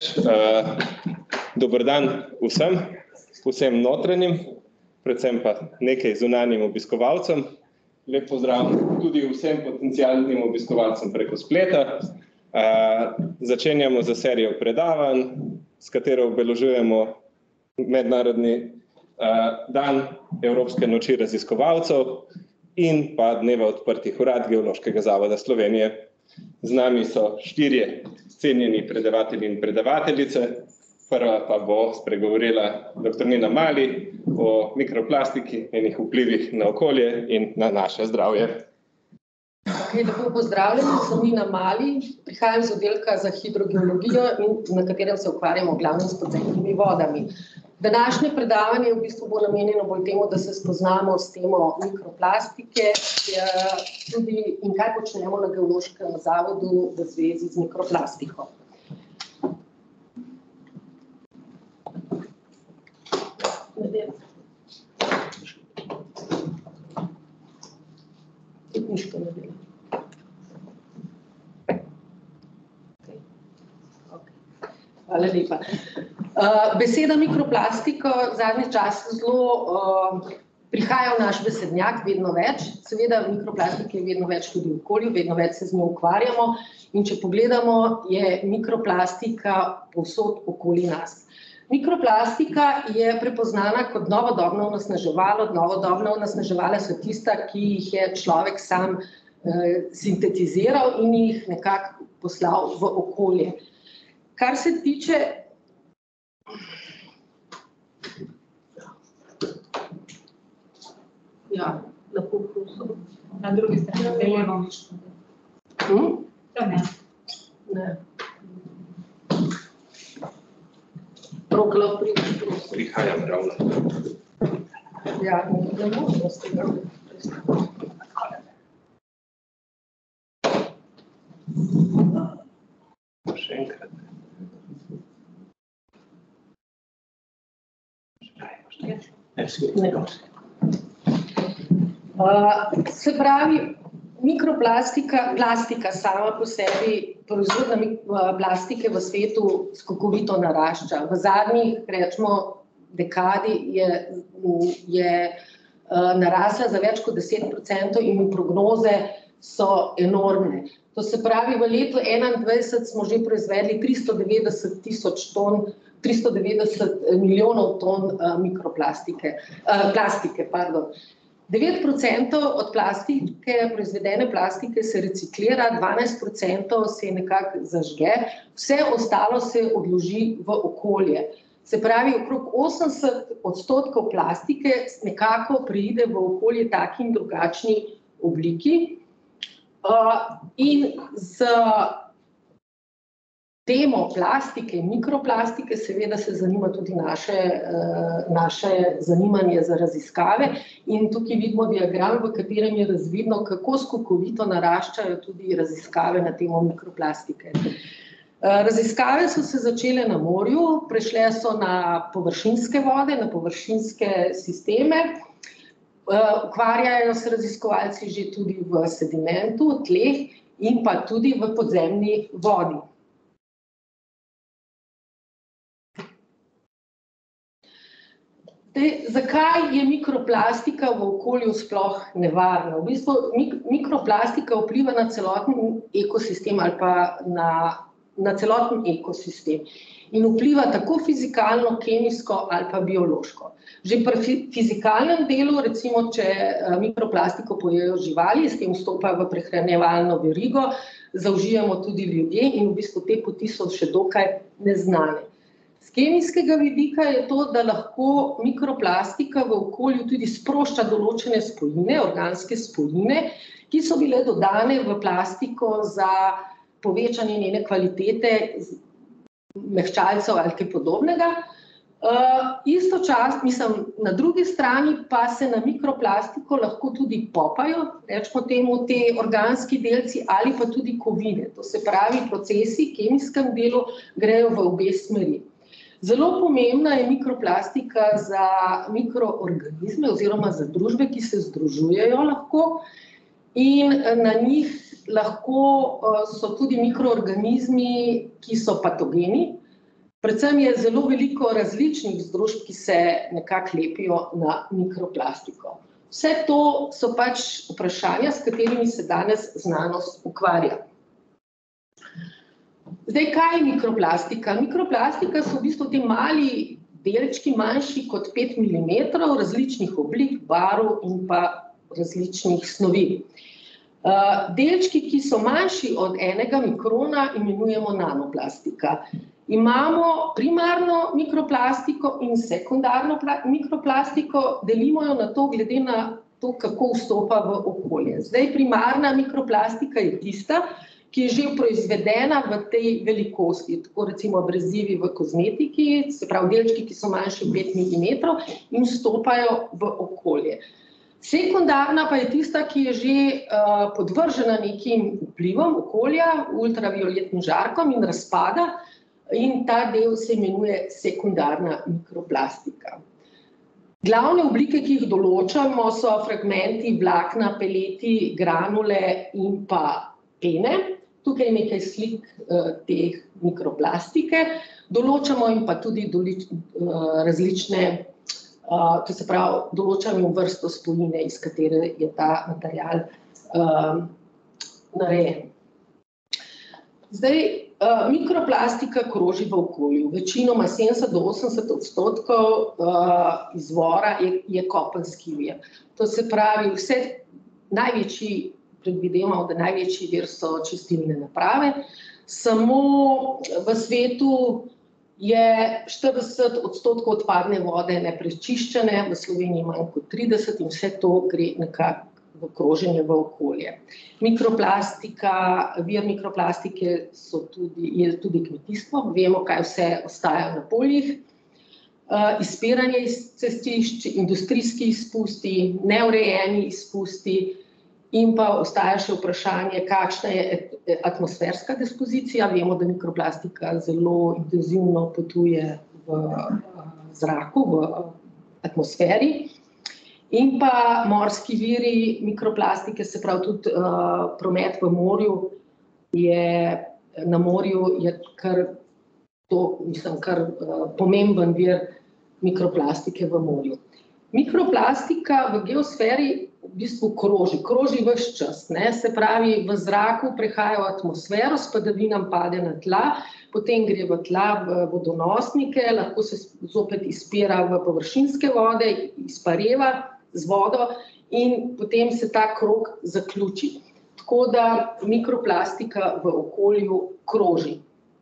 Dober dan vsem notranjim, predvsem pa nekaj zunanjim obiskovalcem. Lep pozdrav tudi vsem potencialnim obiskovalcem preko spleta. Začenjamo za serijo predavanj, s katero obeležujemo Mednarodni dan Evropske noči raziskovalcev in pa dneva odprtih vrat Geološkega zavoda Slovenije. Z nami so 4 cenjeni predavatelji in predavateljice. Prva pa bo spregovorila dr. Nina Mali o mikroplastiki, njenih vplivih na okolje in na naše zdravje. Lepo pozdravljeni, sem Nina Mali, prihajam z oddelka za hidrogeologijo, na katerem se ukvarjamo glavno s podzemnimi vodami. Današnje predavanje v bistvu bo namenjeno bolj temu, da se spoznamo s temo mikroplastike tudi in kaj počnemo na Geološkem zavodu v zvezi z mikroplastiko. Hvala lepa. Beseda mikroplastika v zadnji čas zelo prihaja v naš besednjak vedno več. Seveda mikroplastike je vedno več tudi v okolju, vedno več se z njo ukvarjamo in če pogledamo, je mikroplastika povsod okoli nas. Mikroplastika je prepoznana kot novodobno onesnaževalo. Novodobna onesnaževala so tista, ki jih je človek sam sintetiziral in jih nekako poslal v okolje. Kar se tiče lahko prosim. Na drugi strani delujemo miško. To ne. Ne. Prokla pridiš, prosim. Prihajam ravno. Ja, ne možno s tega. Še enkrat. Se pravi, plastika sama po sebi, proizvodnja plastike v svetu skokovito narašča. V zadnjih, rečemo, dekadi je narasla za več kot 10% in prognoze so enormne. To se pravi, v letu 2021 smo že proizvedli 390 milijonov ton mikroplastike, plastike. 9% od plastike, proizvedene plastike se reciklira, 12% se nekako zažge, vse ostalo se odloži v okolje. Se pravi, okrog 80% plastike nekako preide v okolje taki in drugačni obliki. In z temo plastike in mikroplastike seveda se zanima tudi naše zanimanje za raziskave in tukaj vidimo diagram, v katerem je razvidno, kako skokovito naraščajo tudi raziskave na temo mikroplastike. Raziskave so se začele na morju, prešle so na površinske vode, na površinske sisteme, ukvarjajo se raziskovalci že tudi v sedimentu, tleh in pa tudi v podzemni vodi. Zakaj je mikroplastika v okolju sploh nevarna? V bistvu mikroplastika vpliva na celoten ekosistem ali pa na celoten ekosistem in vpliva tako fizikalno, kemijsko ali pa biološko. Že pri fizikalnem delu, recimo, če mikroplastiko pojejo živali, s tem vstopa v prehranjevalno verigo, zaužijemo tudi ljudje in v bistvu te poti so še dokaj neznane. Z kemijskega vidika je to, da lahko mikroplastika v okolju tudi sprošča določene spojine, organske spojine, ki so bile dodane v plastiko za povečanje njene kvalitete, mehčalcev ali kaj podobnega. Na drugi strani pa se na mikroplastiko lahko tudi popajo, rečemo temu, te organski delci ali pa tudi kovine. To se pravi, procesi v kemijskem delu grejo v obe smeri. Zelo pomembna je mikroplastika za mikroorganizme oziroma za družbe, ki se združujejo lahko in na njih lahko so tudi mikroorganizmi, ki so patogeni. Predvsem je zelo veliko različnih združb, ki se nekako lepijo na mikroplastiko. Vse to so pač vprašanja, s katerimi se danes znanost ukvarja. Zdaj, kaj je mikroplastika? Mikroplastika so v bistvu ti mali delčki, manjši kot 5 mm, različnih oblik, barv in pa različnih snovi. Delčki, ki so manjši od 1 mikrona, imenujemo nanoplastika. Imamo primarno mikroplastiko in sekundarno mikroplastiko, delimo jo na to, glede na to, kako vstopa v okolje. Zdaj, primarna mikroplastika je tista, ki je že proizvedena v tej velikosti, tako recimo abrezivi v kozmetiki, se pravi delčki, ki so manjši 5 mm in vstopajo v okolje. Sekundarna pa je tista, ki je že podvržena nekim vplivom okolja, ultravioletnim žarkom in razpada, in ta del se imenuje sekundarna mikroplastika. Glavne oblike, ki jih določamo, so fragmenti vlakna, peleti, granule in pa pene. Tukaj je nekaj slik teh mikroplastike. Določamo in pa tudi različne, to se pravi, določamo vrsto spojine, iz katere je ta material narejen. Zdaj, mikroplastika kroži v okolju. Večinoma 70 do 80% izvora je kopenski vir. To se pravi, predvidevamo, da največji vir so čistilne naprave. Samo v svetu je 40% odpadne vode neprečiščene, v Sloveniji manj kot 30% in vse to gre nekako v kroženje v okolje. Vir mikroplastike je tudi kmetijstvo, vemo, kaj vse ostaja na poljih, izpiranje iz cestišč, industrijski izpusti, neurejeni izpusti in pa ostaja še vprašanje, kakšna je atmosferska dispozicija. Vemo, da mikroplastika zelo intenzivno potuje v zraku, v atmosferi. In pa morski viri mikroplastike, se pravi tudi promet v morju, na morju je kar pomemben vir mikroplastike v morju. Mikroplastika v geosferi v bistvu kroži ves čas, se pravi, v zraku prehaja v atmosfero, s padavinami pade na tla, potem gre v tla, v vodonosnike, lahko se zopet izpira v površinske vode, izpareva z vodo in potem se ta krog zaključi. Tako da mikroplastika v okolju kroži.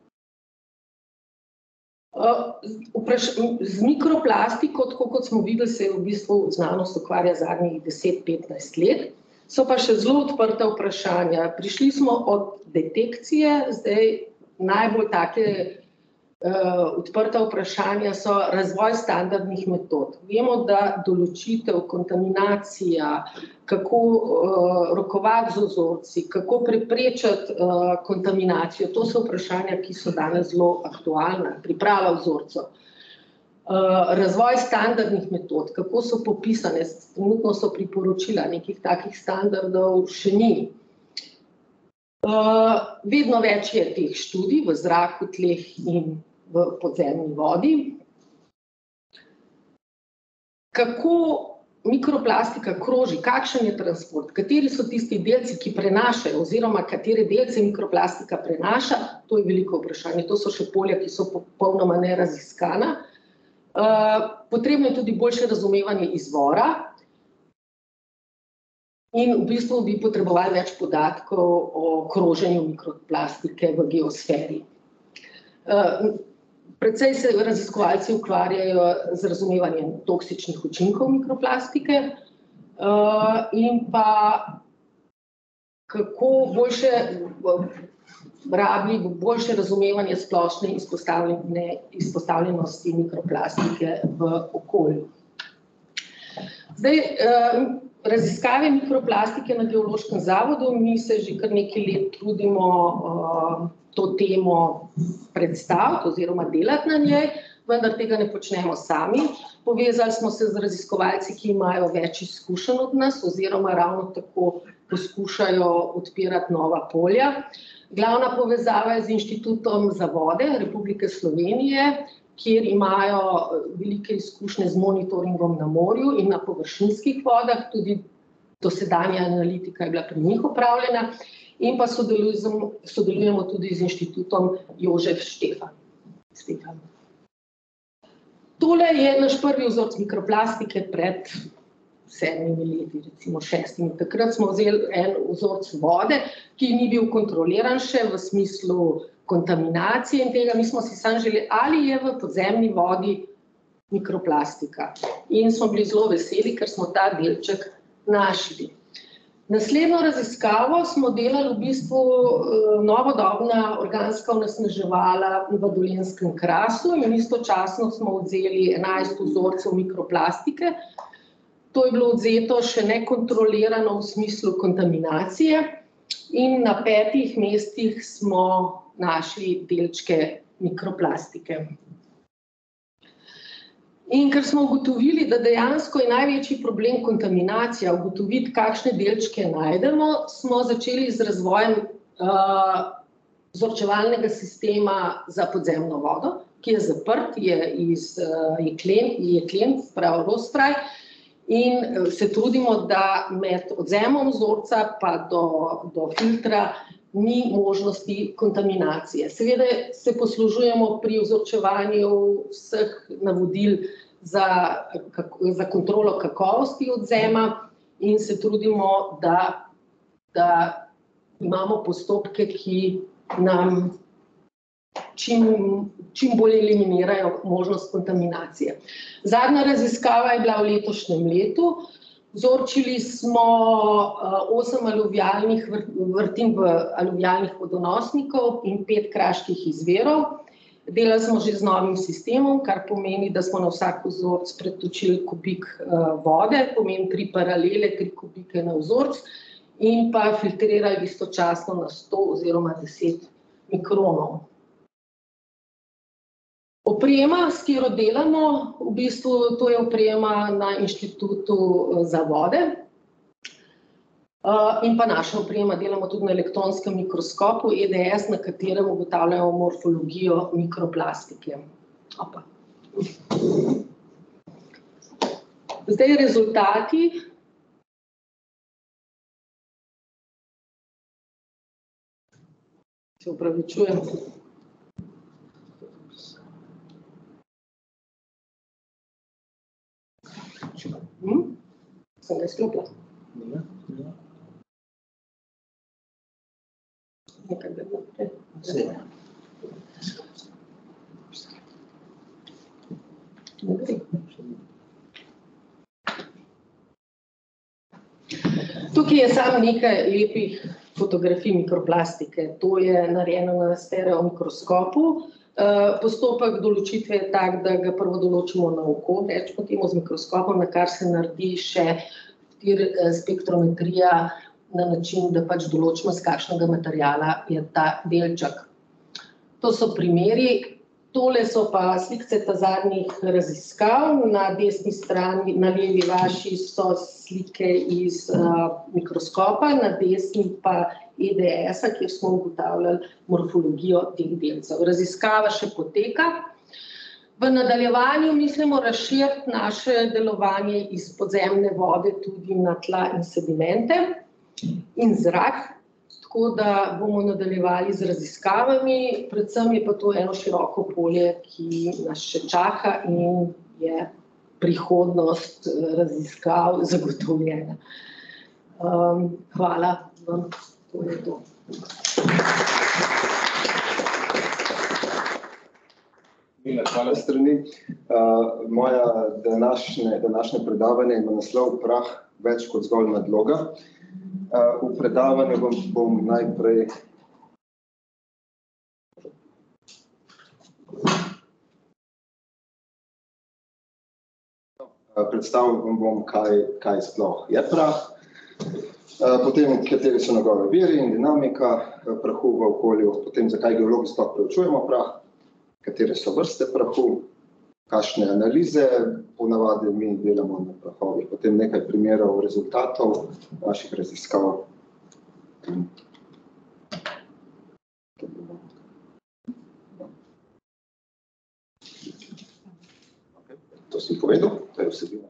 Z mikroplastiko, tako kot smo videli, se v bistvu znanost ukvarja zadnjih 10-15 let, so pa še zelo odprta vprašanja. Prišli smo od detekcije, zdaj najbolj take odprta vprašanja so razvoj standardnih metod. Vemo, da določitev, kontaminacija, kako rokovati z vzorci, kako preprečiti kontaminacijo, to so vprašanja, ki so danes zelo aktualna, priprava vzorcev. Razvoj standardnih metod, kako so popisane, trenutno so priporočila, nekih takih standardov še ni. Vedno več je teh študij v zraku, tleh in v podzemni vodi. Kako mikroplastika kroži, kakšen je transport, kateri so tisti delci, ki prenašajo, oziroma katere delce mikroplastika prenaša, to je veliko vprašanje. To so še polja, ki so popolnoma neraziskana. Potrebno je tudi boljše razumevanje izvora in v bistvu bi potrebovali več podatkov o kroženju mikroplastike v geosferi. Predvsej se raziskovalci ukvarjajo z razumevanjem toksičnih učinkov mikroplastike in pa kako boljše razumevanje splošne izpostavljenosti mikroplastike v okolju. Zdaj, raziskave mikroplastike na Geološkem zavodu, mi se že kar nekaj let trudimo to temo predstaviti oziroma delati na njej, vendar tega ne počnemo sami. Povezali smo se z raziskovalci, ki imajo več izkušenj od nas oziroma ravno tako poskušajo odpirati nova polja. Glavna povezava je z Inštitutom za vode Republike Slovenije, kjer imajo velike izkušnje z monitoringom na morju in na površinskih vodah, tudi dosedanja analitika je bila pri njih opravljena, in pa sodelujemo tudi z Inštitutom Jožef Stefan. Tole je naš prvi vzorec mikroplastike pred 7 leti, recimo 6. Takrat smo vzeli en vzorec vode, ki ni bil kontroliran še v smislu kontaminacije in tega. Mi smo si samo želeli, ali je v podzemni vodi mikroplastika. In smo bili zelo veseli, ker smo ta delček našli. Naslednjo raziskavo smo delali v bistvu novodobna organska onesnaževala v Dolenjskem krasu in istočasno smo vzeli 11 vzorcev mikroplastike. To je bilo odvzeto še nekontrolirano v smislu kontaminacije in na 5 mestih smo našli delčke mikroplastike. In ker smo ugotovili, da dejansko je največji problem kontaminacija, ugotoviti, kakšne delčke najdemo, smo začeli z razvojem vzorčevalnega sistema za podzemno vodo, ki je zaprt, je iz jeklen, prav Rosfraj, in se trudimo, da med odzemom vzorca pa do filtra ni možnosti kontaminacije. Seveda se poslužujemo pri vzorčevanju vseh navodil za kontrolo kakovosti odzema in se trudimo, da imamo postopke, ki nam čim bolj eliminirajo možnost kontaminacije. Zadnja raziskava je bila v letošnjem letu. Vzorčili smo 8 aluvialnih vrtin v aluvialnih vodonosnikov in 5 kraških izvirov. Delali smo že z novim sistemom, kar pomeni, da smo na vsak vzorec pretočili kubik vode, pomeni 3 paralele, 3 kubike na vzorec in pa filtrirali istočasno na 100 oziroma 10 mikronov. Oprema, s katero delamo, v bistvu to je oprema na Inštitutu za vode in pa naša oprema, delamo tudi na elektronskem mikroskopu EDS, na katerem ugotavljamo morfologijo mikroplastike. Zdaj rezultati. Se opravičujem. Sem ga izklopila? Nekaj da naprej. Tukaj je samo nekaj lepih fotografij mikroplastike. To je narejeno na stereomikroskopu. Postopek določitve je tak, da ga prvo določimo na oko, rečemo temu z mikroskopom, na kar se naredi še spektrometrija na način, da pač določimo, z kakšnega materiala je ta delček. To so primeri. Tole so pa slikce zadnjih raziskav. Na desni strani, na levi vaši so slike iz mikroskopa, na desni pa EDS-a, kjer smo ugotavljali morfologijo teh delcev. Raziskava še poteka. V nadaljevanju mislimo razširiti naše delovanje iz podzemne vode tudi na tla in sedimente in zrak. Tako da bomo nadaljevali z raziskavami, predvsem je pa to eno široko polje, ki nas še čaka in je prihodnost raziskav zagotovljena. Hvala vam, to je to. Hvala strani. Moja današnje predavanje ima naslov Prah več kot zgolj nadloga. V predavanju bom najprej predstavil vam bom, kaj sploh je prah, Potem, kateri so njegove viri in dinamika prahu v okolju, potem zakaj geologi sploh preučujemo prah, katere so vrste prahu, kakšne analize ponavadi mi delamo na prahovih, potem nekaj primerov rezultatov naših raziskav. To sem povedal, to je vsebina.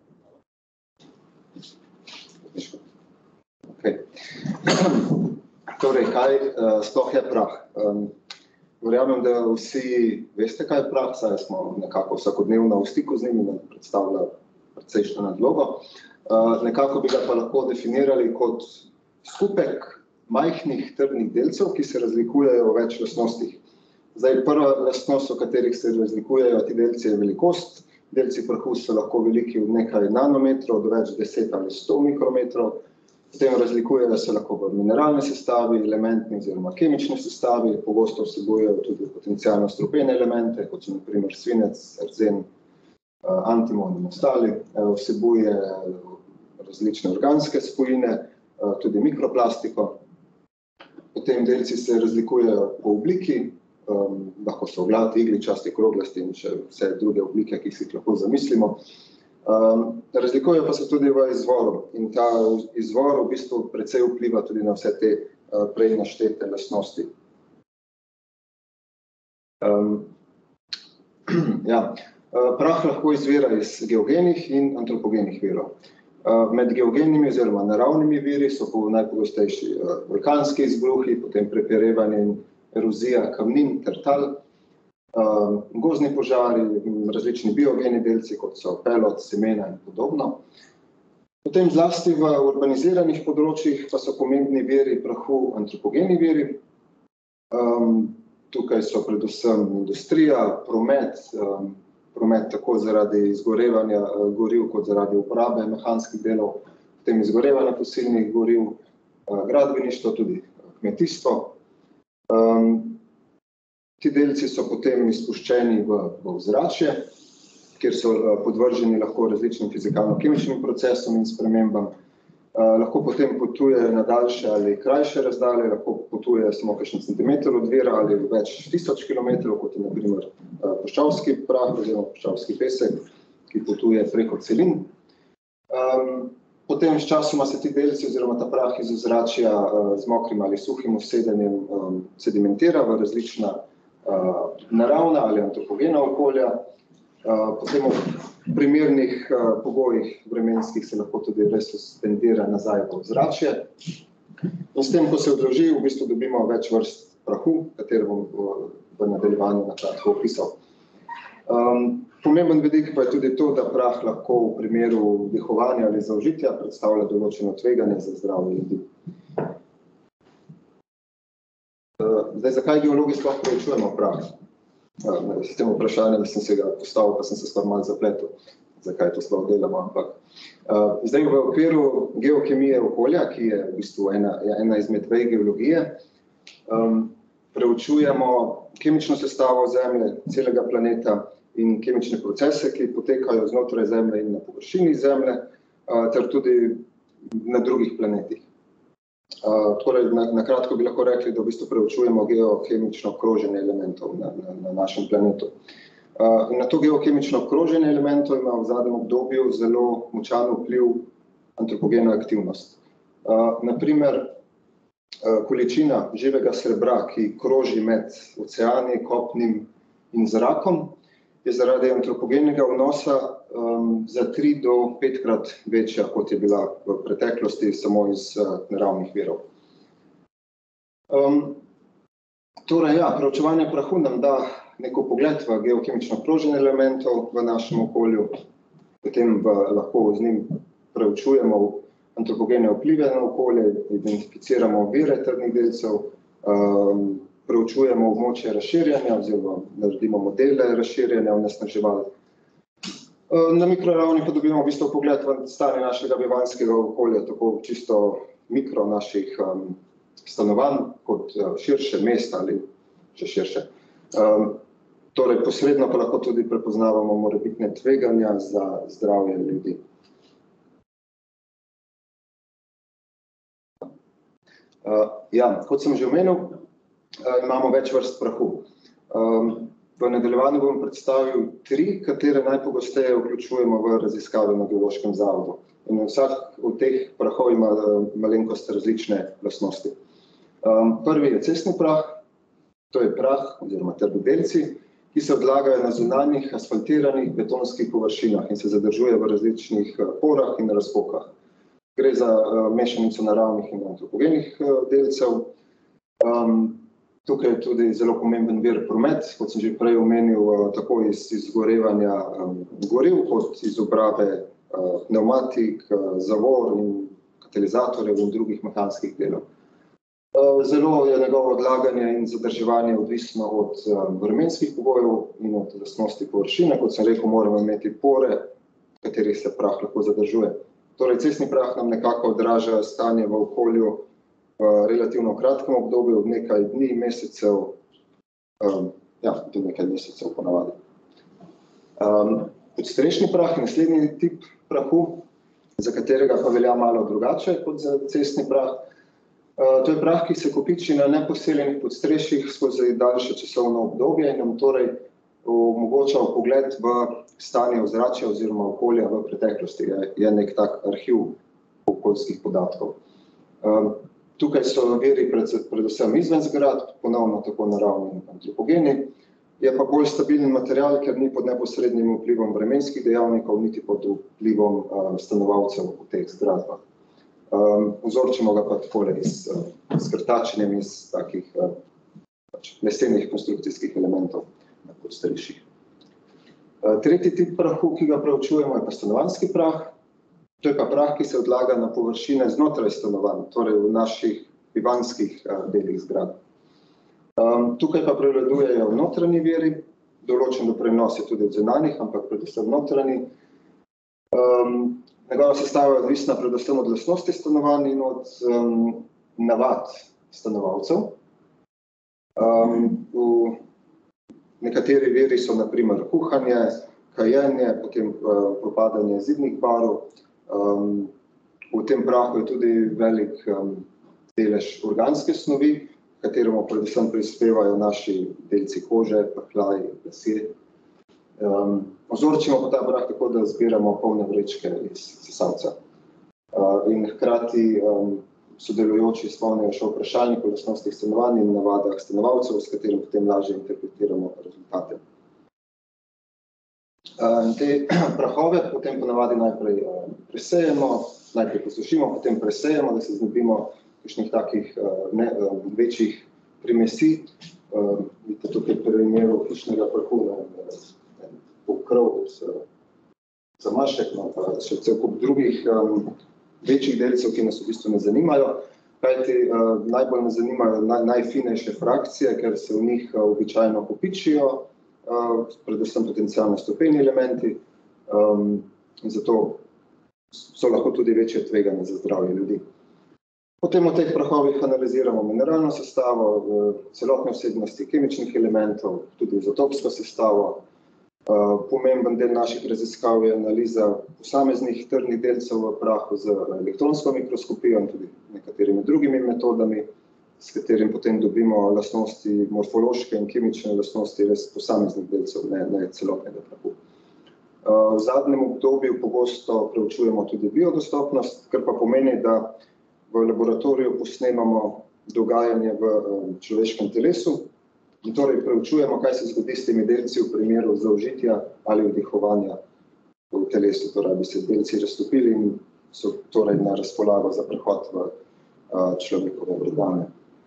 Okay. Torej, kaj sploh je prah? Verjamem, da vsi veste, kaj je prah, saj smo nekako vsakodnevno v stiku z njimi, da predstavlja precejšnjo nadlogo. Nekako bi ga pa lahko definirali kot skupek majhnih trdnih delcev, ki se razlikujejo v več lastnostih. Zdaj, prva lastnost, v katerih se razlikujejo ti delci, je velikost. Delci prahu so lahko veliki od nekaj nanometrov do več 10 ali 100 mikrometrov. Potem razlikujejo se lahko v mineralni sestavi, elementni oziroma kemični sestavi, pogosto vsebujejo tudi potencialno strupene elemente, kot so na primer svinec, arzen, antimon in ostali. Vsebuje različne organske spojine, tudi mikroplastiko. Potem delci se razlikujejo po obliki, lahko so oglati, igličasti, kroglasti in še vse druge oblike, ki si jih lahko zamislimo. Razlikujejo pa se tudi v izvoru in ta izvor v bistvu precej vpliva tudi na vse te prej naštete lastnosti. Prah lahko izvira iz geogenih in antropogenih virov. Med geogenimi oziroma naravnimi viri so najpogostejši vulkanski izbruhi, potem prepirevanje in erozija kamnin ter tal, gozdni požari, različni biogeni delci, kot so pelod, semena in podobno. Potem zlasti v urbaniziranih področjih pa so pomembni viri prahu antropogeni viri. Tukaj so predvsem industrija, promet tako zaradi izgorevanja goriv kot zaradi uporabe mehanskih delov, potem izgorevanja fosilnih goriv, gradbeništvo, tudi kmetijstvo. Ti delci so potem izpuščeni v ozračje, kjer so podvrženi lahko različnim fizikalno-kemičnim procesom in spremembam. Lahko potem potujejo na daljše ali krajše razdalje, lahko potujejo samo kakšen centimeter od vira ali več tisoč kilometrov, kot je na primer puščavski prah oziroma puščavski pesek, ki potuje preko celin. Potem sčasoma se ti delci oziroma ta prah iz ozračja z mokrim ali suhim usedanjem sedimentira v različna naravna ali antropogena okolja. Potem v primernih pogojih vremenskih se lahko tudi resuspendira nazaj v ozračje. In s tem, ko se odloži, v bistvu dobimo več vrst prahu, katero bom v nadaljevanju na kratko opisal. Pomemben vidik pa je tudi to, da prah lahko v primeru vdihovanja ali zaužitja predstavlja določeno tveganje za zdravje ljudi. Zdaj, zakaj geologi sploh preučujemo prah? S tem vprašanjem sem se ga postavil, pa sem se skoraj malo zapletel, zakaj to sploh delamo. Zdaj, v okviru geokemije okolja, ki je v bistvu ena izmed vej geologije, preučujemo kemično sestavo Zemlje, celega planeta in kemične procese, ki potekajo znotraj Zemlje in na površini Zemlje, ter tudi na drugih planetih. Torej, na kratko bi lahko rekli, da v bistvu preučujemo geokemično kroženje elementov na našem planetu. Na to geokemično kroženje elementov ima v zadnjem obdobju zelo močan vpliv antropogena aktivnost. Naprimer, količina živega srebra, ki kroži med oceani, kopnim in zrakom, je zaradi antropogenega vnosa za 3 do 5-krat večja, kot je bila v preteklosti samo iz naravnih virov. Torej, preučevanje prahu nam da neko pogled v geokemično kroženje elementov v našem okolju, potem lahko z njim preučujemo antropogene vplive na okolje, identificiramo vire trdnih delcev, preučujemo območje razširjanja oziroma naredimo modele razširjanja onesnaževal. Na mikroravni pa dobimo v bistvu pogled v stanje našega bivanjskega okolja, tako čisto mikro naših stanovanj, kot širše mesta ali še širše. Torej, posredno pa lahko tudi prepoznavamo morebitne tveganja za zdravje ljudi. Ja, kot sem že omenil, imamo več vrst prahu. V nadaljevanju bom predstavil 3, katere najpogosteje vključujemo v raziskave na Geološkem zavodu. In vsak od teh prahov ima malenkost različne lastnosti. Prvi je cestni prah, to je prah oziroma trdodelci, ki se odlagajo na zunanjih asfaltiranih betonskih površinah in se zadržuje v različnih porah in razpokah. Gre za mešanico naravnih in antropogenih delcev. Tukaj je tudi zelo pomemben vir promet, kot sem že prej omenil, tako iz izgorevanja goriv, kot iz obrave pnevmatik, zavor in katalizatorjev in drugih mehanskih delov. Zelo je njegovo odlaganje in zadrževanje odvisno od vremenskih pogojev in od lastnosti površine. Kot sem rekel, moramo imeti pore, v katerih se prah lahko zadržuje. Torej, cestni prah nam nekako odraža stanje v okolju v relativno kratkem obdobju, od nekaj dni, mesecev, do nekaj mesecev ponavadi. Podstrešni prah je naslednji tip prahu, za katerega pa velja malo drugače kot za cestni prah. To je prah, ki se kopiči na neposeljenih podstrešjih skozi daljše časovno obdobje in nam torej omogoča vpogled v stanje ozračja oziroma okolja v preteklosti. Je nek tak arhiv okoljskih podatkov. Tukaj so viri predvsem izven zgradb, ponovno tako naravni in antropogeni. Je pa bolj stabilen material, ker ni pod neposrednim vplivom vremenskih dejavnikov, niti pod vplivom stanovalcev v teh zgradbah. Vzorčimo ga pa takole s krtačenjem iz takih lesenih konstrukcijskih elementov na podstrešjih. Tretji tip prahu, ki ga preučujemo, je pa stanovanjski prah. To je pa prah, ki se odlaga na površine znotraj stanovanj, torej v naših bivanjskih delih zgradb. Tukaj pa prevladujejo notranji viri, določen doprinos je tudi od zunanjih, ampak predvsem notranji. Njegova sestava je odvisna predvsem od lastnosti stanovanj in od navad stanovalcev. Nekateri viri so na primer kuhanje, kajenje, potem propadanje zidnih barv. V tem prahu je tudi velik delež organske snovi, kateremu predvsem prispevajo naši delci kože, prhljaji, lasje. Vzorčimo pa ta prah tako, da zbiramo polne vrečke iz sesalca. In hkrati sodelujoči izpolnijo še vprašalnik o lastnostih stanovanj in navadah stanovalcev, s katerim potem lažje interpretiramo rezultate. Te prahove potem ponavadi najprej presejemo, najprej posušimo, potem presejemo, da se znebimo kakšnih takih večjih primesi. Vidite tukaj primeru hišnega prahu, pokrov, zamašek, pa še cel kup drugih večjih delcev, ki nas v bistvu ne zanimajo. Kajti najbolj nas zanimajo najfinejše frakcije, ker se v njih običajno kopičijo, predvsem potencialno strupeni elementi, in zato so lahko tudi večje tveganje za zdravje ljudi. Potem v teh prahovih analiziramo mineralno sestavo, celotne vsebnosti kemičnih elementov, tudi izotopsko sestavo. Pomemben del naših raziskav je analiza posameznih trdnih delcev v prahu z elektronsko mikroskopijo in tudi nekaterimi drugimi metodami, s katerim potem dobimo lastnosti, morfološke in kemične lastnosti res posameznih delcev, ne celotnega prahu. V zadnjem obdobju pogosto preučujemo tudi biodostopnost, kar pa pomeni, da v laboratoriju posnemamo dogajanje v človeškem telesu in torej preučujemo, kaj se zgodi s temi delci v primeru zaužitja ali vdihovanja v telesu. Torej, bi se delci raztopili in so torej na razpolago za prehod v človekove organe.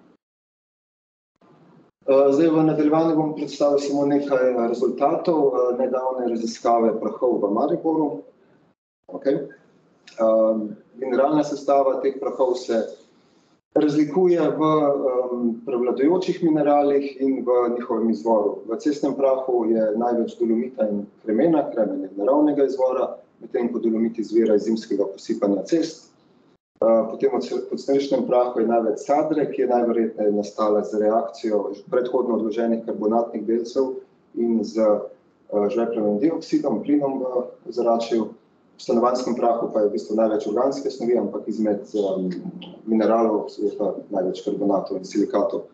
Zdaj v nadaljevanju bom predstavil samo nekaj rezultatov nedavne raziskave prahov v Mariboru. Mineralna sestava teh prahov se razlikuje v prevladujočih mineralih in v njihovem izvoru. V cestnem prahu je največ dolomita in kremena, kremen je naravnega izvora, medtem ko dolomit izvira iz zimskega posipanja cest. Potem v podstrešnem prahu je največ sadre, ki je najverjetneje nastala z reakcijo predhodno odloženih karbonatnih delcev in z žveplovim dioksidom, plinom v ozračju. V stanovanjskem prahu pa je v bistvu največ organske snovi, ampak izmed mineralov je pa največ karbonatov in silikatov.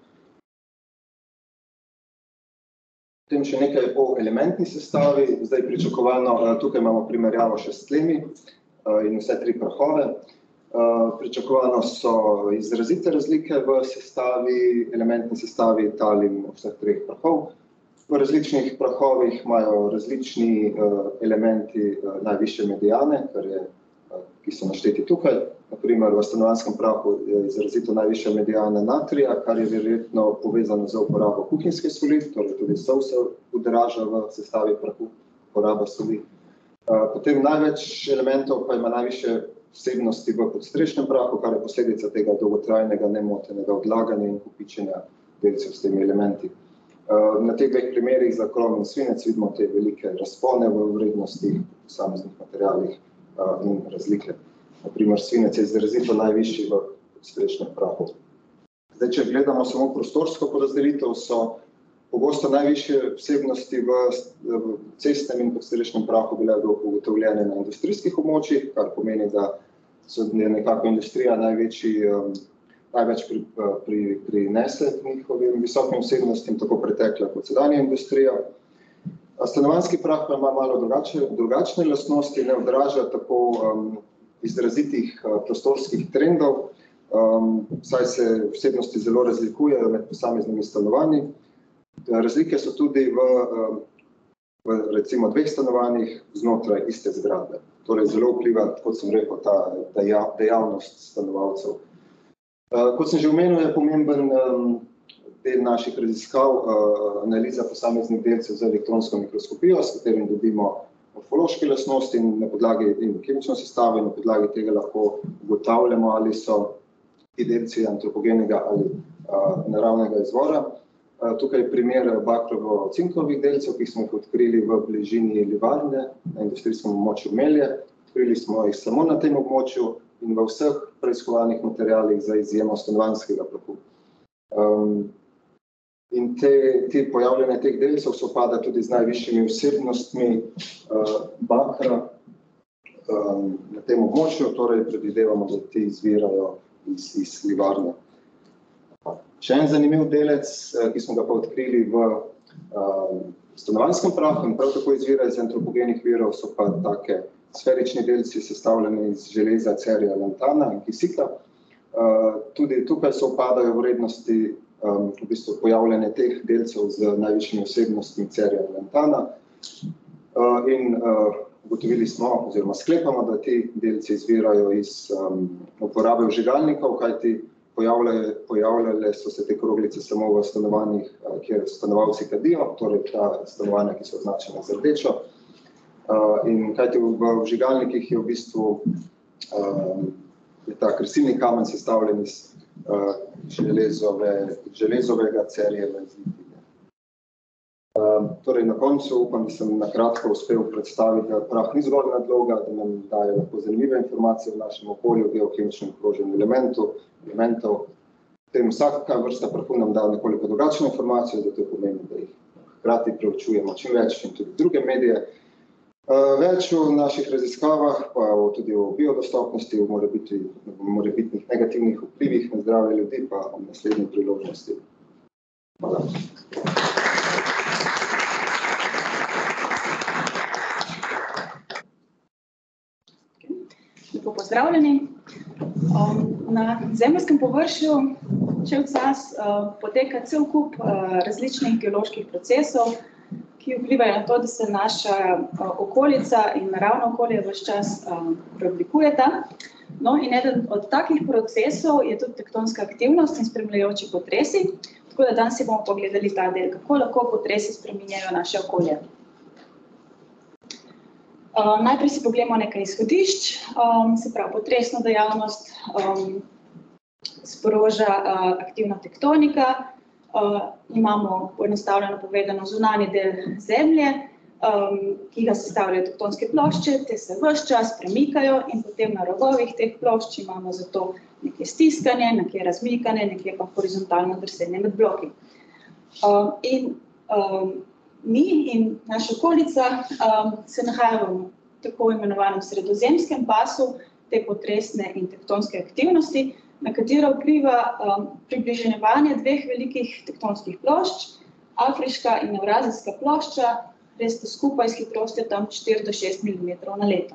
Potem še nekaj o elementni sestavi. Zdaj pričakovano, tukaj imamo primerjavo še s tlemi in vse tri prahove. Pričakovano so izrazite razlike v sestavi, elementni sestavi tal in vseh treh prahov. V različnih prahovih imajo različni elementi najvišje medijane, ki so našteti tukaj. Na primer, v stanovanjskem prahu je izrazito najvišja medijana natrija, kar je verjetno povezano z uporabo kuhinjske soli, torej tudi sol se odraža v sestavi prahu, uporaba soli. Potem največ elementov pa ima najvišje vsebnosti v podstrešnem prahu, kar je posledica tega dolgotrajnega, nemotenega odlaganja in kopičenja delcev s temi elementi. Na teh dveh primerih za krom in svinec vidimo te velike razpone v vrednostih, posameznih materialih in razlike. Na primer, svinec je izrazito najvišji v podstrešnem prahu. Zdaj, če gledamo samo prostorsko porazdelitev, so pogosto najvišje vsebnosti v cestnem in podstrešnem prahu bile ugotovljene na industrijskih območjih, kar pomeni, da so nekako industrija največ prinesle njihovim visokim vsebnostim, tako pretekla kot sedanja industrija. Stanovanjski prah pa ima malo drugačne lastnosti, ne odraža tako izrazitih prostorskih trendov, saj se vsebnosti zelo razlikujejo med posameznimi stanovanji. Razlike so tudi v recimo dveh stanovanjih znotraj iste zgradbe. Torej zelo vpliva, kot sem rekel, ta dejavnost stanovalcev. Kot sem že omenil, je pomemben del naših raziskav analiza posameznih delcev z elektronsko mikroskopijo, s katerim dobimo morfološke lastnosti in kemično sestavo in na podlagi tega lahko ugotavljamo, ali so ti delci antropogenega ali naravnega izvora. Tukaj je primer bakrovo-cinkovih delcev, ki smo jih odkrili v bližini livarne na industrijskem območju Melje. Odkrili smo jih samo na tem območju in v vseh preiskovanih materialih za izjemo stanovanjskega prahu. In te pojavljanje teh delcev sovpada tudi z najvišjimi vsebnostmi bakra na tem območju, torej predvidevamo, da ti izvirajo iz livarne. Še en zanimiv delec, ki smo ga pa odkrili v stanovanjskem prahu in prav tako izvira iz antropogenih virov, so pa take sferični delci sestavljeni iz železa, cerija, lantana in kisika. Tudi tukaj sovpadajo vrednosti v bistvu pojavljanje teh delcev z najvišjimi vsebnostmi cerija in lantana. In ugotovili smo, oziroma sklepamo, da ti delci izvirajo iz uporabe vžigalnikov, kajti pojavljale so se te kroglice samo v stanovanjih, kjer stanovalci kadijo, torej ta stanovanja, ki so označena z rdečo. In kajti v vžigalnikih je v bistvu ta kresilni kamen sestavljen iz železovega cerijeva zlitine. Torej, na koncu upam, da sem na kratko uspel predstaviti, da prah ni zgolj nadloga, da nam daje lahko zanimive informacije v našem okolju, geokemičnem okroženju elementov. Potem vsaka vrsta prahu nam da nekoliko drugačno informacijo, zato pomeni, da jih hkrati preučujemo čim več in tudi druge medije. Več o naših raziskavah, pa tudi o biodostopnosti, o morebitnih negativnih vplivih na zdravje ljudi, pa o naslednji priložnosti. Hvala. Lepo pozdravljeni. Na zemeljskem površju Čevcas poteka cel kup različnih geoloških procesov, ki vplivajo na to, da se naša okolica in naravno okolje ves čas preoblikujeta. No, in eden od takih procesov je tudi tektonska aktivnost in spremljajoči potresi. Tako da danes si bomo pogledali ta del, kako lahko potresi spreminjajo naše okolje. Najprej si pogledamo nekaj izhodišč, se pravi potresno dejavnost sproža aktivna tektonika. Imamo poenostavljeno povedano zunanji del Zemlje, ki ga sestavljajo tektonske plošče, te se ves čas premikajo in potem na robovih teh plošč imamo zato nekje stiskanje, nekje razmikanje, nekje pa horizontalno drsenje med bloki. In mi in naša okolica se nahajamo tako imenovanem sredozemskem pasu te potresne in tektonske aktivnosti, na katero vpliva približevanje dveh velikih tektonskih plošč, afriška in evrazijska plošča, res skupaj s hitrostjo tam 4 do 6 mm na leto.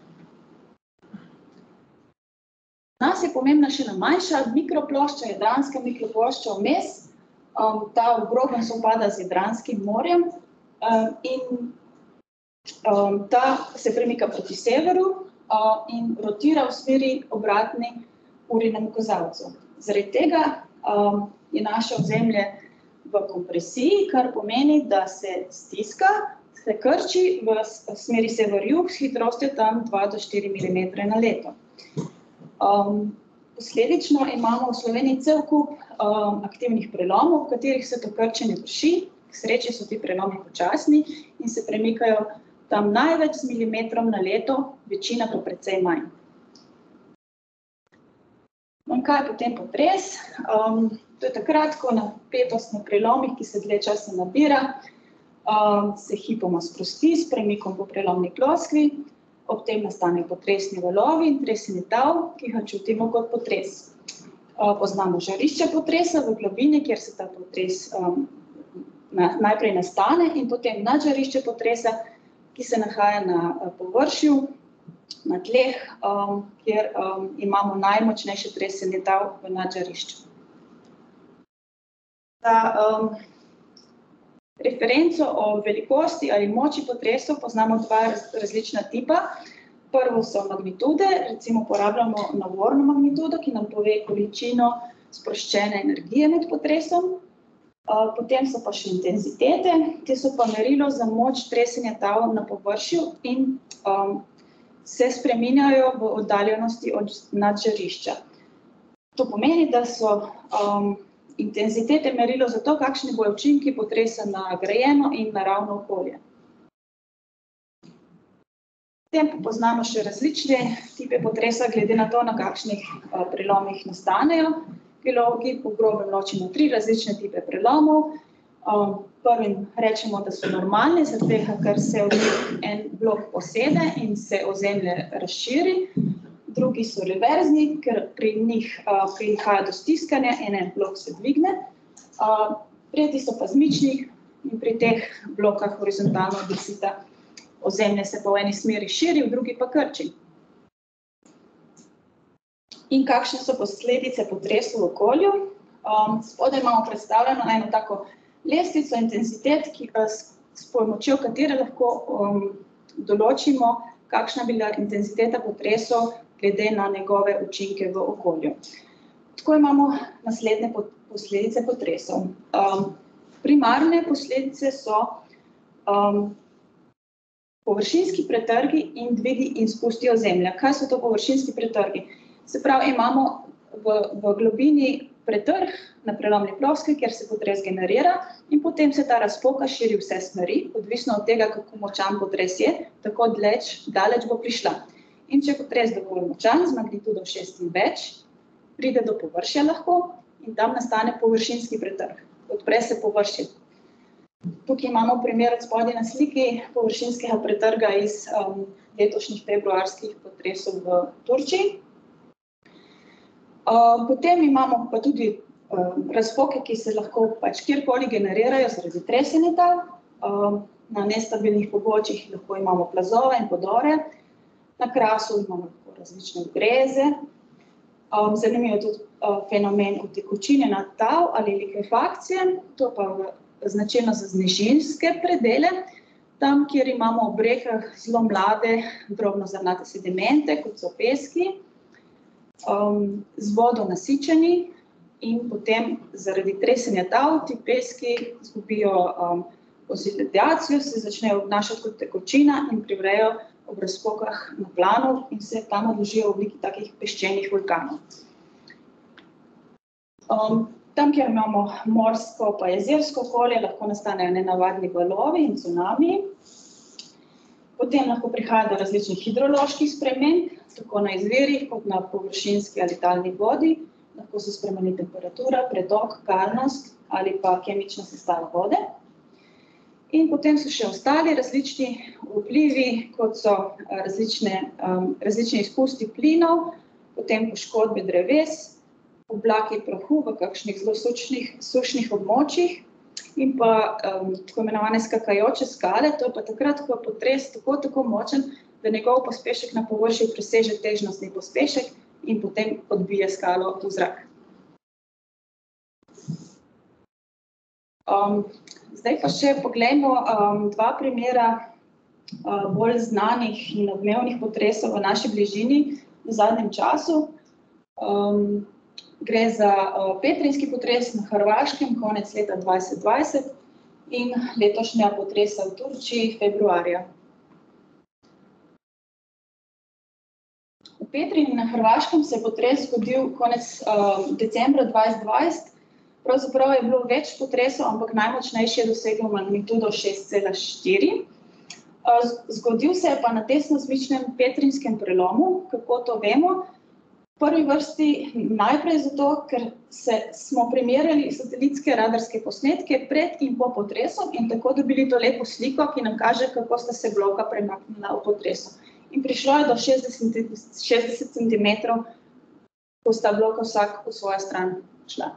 Nas je pomembna še ena manjša mikroplošča, jadranska mikroplošča vmes. Ta v grobem sovpada z Jadranskim morjem in ta se premika proti severu in rotira v smeri obratni urinemu kazalcu. Zaradi tega je naše ozemlje v kompresiji, kar pomeni, da se stiska, se krči v smeri sever-jug s hitrostjo tam 2 do 4 mm na leto. Posledično imamo v Sloveniji cel kup aktivnih prelomov, v katerih se to krčenje vrši. K sreči so ti prelomi počasni in se premikajo tam največ z milimetrom na leto, večina pa precej manj. In kaj je potem potres? To je takrat, ko napetost na prelomih, ki se dlje časa nabira, se hipoma sprosti s premikom po prelomni ploskvi, ob tem nastanejo potresni valovi in tresenje tal, ki ga čutimo kot potres. Poznamo žarišče potresa v globini, kjer se ta potres najprej nastane in potem nadžarišče potresa, ki se nahaja na površju, na tleh, kjer imamo najmočnejše tresenje tal v nadžarišču. Za referenco o velikosti ali moči potresov poznamo dva različna tipa. Prvo so magnitude, recimo uporabljamo navorno magnitudo, ki nam pove količino sproščene energije med potresom. Potem so pa še intenzitete, te so pa merilo za moč tresenja tal na površju in se spreminjajo v oddaljenosti od nadžarišča. To pomeni, da so intenzitete merilo za to, kakšni bodo učinki potresa na grajeno in naravno okolje. Potem poznamo še različne tipe potresa, glede na to, na kakšnih prelomih nastanejo. Geologi v grobem ločimo 3 različne tipe prelomov. Prvim rečemo, da so normalni, zato ker se en blok posede in se ozemlje razširi. Drugi so reverzni, ker pri njih prihaja do stiskanja in en blok se dvigne. Tretji so pa zmični in pri teh blokah horizontalno visita ozemlje se pa v eni smeri širi, v drugi pa krči. In kakšne so posledice potresov v okolju? Spodaj imamo predstavljeno eno tako lestvico intenzitet, s pomočjo katere lahko določimo, kakšna bi bila intenziteta potresov glede na njegove učinke v okolju. Tako imamo naslednje posledice potresov. Primarne posledice so površinski pretrgi in dvigi in spusti ozemlja. Kaj so to površinski pretrgi? Se pravi, imamo v globini pretrg na prelomni ploskvi, kjer se potres generira in potem se ta razpoka širi vse smeri, odvisno od tega, kako močan potres je, tako daleč bo prišla. In če je potres dovolj močan, z magnitudo 6 in več, pride do površja lahko in tam nastane površinski pretrg. Odpre se površje. Tukaj imamo primer od spodaj na sliki površinskega pretrga iz letošnjih februarskih potresov v Turčiji. Potem imamo pa tudi razpoke, ki se lahko kjerkoli generirajo zaradi tresenja tal. Na nestabilnih pobočjih lahko imamo plazove in podore. Na Krasu imamo različne ugreze. Zanimiv je tudi fenomen utekočinjenja tal ali likvefakcije. To pa značilno za znižinske predele, tam, kjer imamo ob rekah zelo mlade drobnozrnate sedimente, kot so peski, z vodo nasičeni in potem zaradi tresenja tal ti peski izgubijo oksidacijo, se začnejo obnašati kot tekočina in privrejo ob razpokah na planu in se tam odložijo v obliki takih peščenih vulkanov. Tam, kjer imamo morsko pa jezersko okolje, lahko nastanejo nenavadni valovi in cunamiji. Potem lahko prihaja do različnih hidroloških sprememb, tako na izvirih kot na površinski ali talni vodi. Lahko se spremeni temperatura, pretok, kalnost ali pa kemična sestava vode. In potem so še ostali različni vplivi, kot so različni izpusti plinov, potem poškodbe dreves, oblaki prahu v kakšnih zelo sušnih območjih in pa tako imenovane skakajoče skale, to je pa takrat, ko je potres tako močen, da njegov pospešek na površju preseže težnostni pospešek in potem odbije skalo v zrak. Zdaj pa še poglejmo dva primera bolj znanih in odmevnih potresov v naši bližini v zadnjem času. Gre za Petrinjski potres na Hrvaškem konec leta 2020 in letošnja potresa v Turčiji februarja. V Petrinji na Hrvaškem se je potres zgodil konec decembra 2020. Pravzaprav je bilo več potresov, ampak najmočnejši je dosegel magnitudo 6,4. Zgodil se je pa na tesnozmičnem Petrinjskem prelomu. Kako to vemo? V prvi vrsti najprej zato, ker smo primerjali satelitske radarske posnetke pred in po potresu in tako dobili to lepo sliko, ki nam kaže, kako sta se bloka premaknila v potresu. In prišlo je do 60 cm, ko sta bloka vsak v svojo stran šla.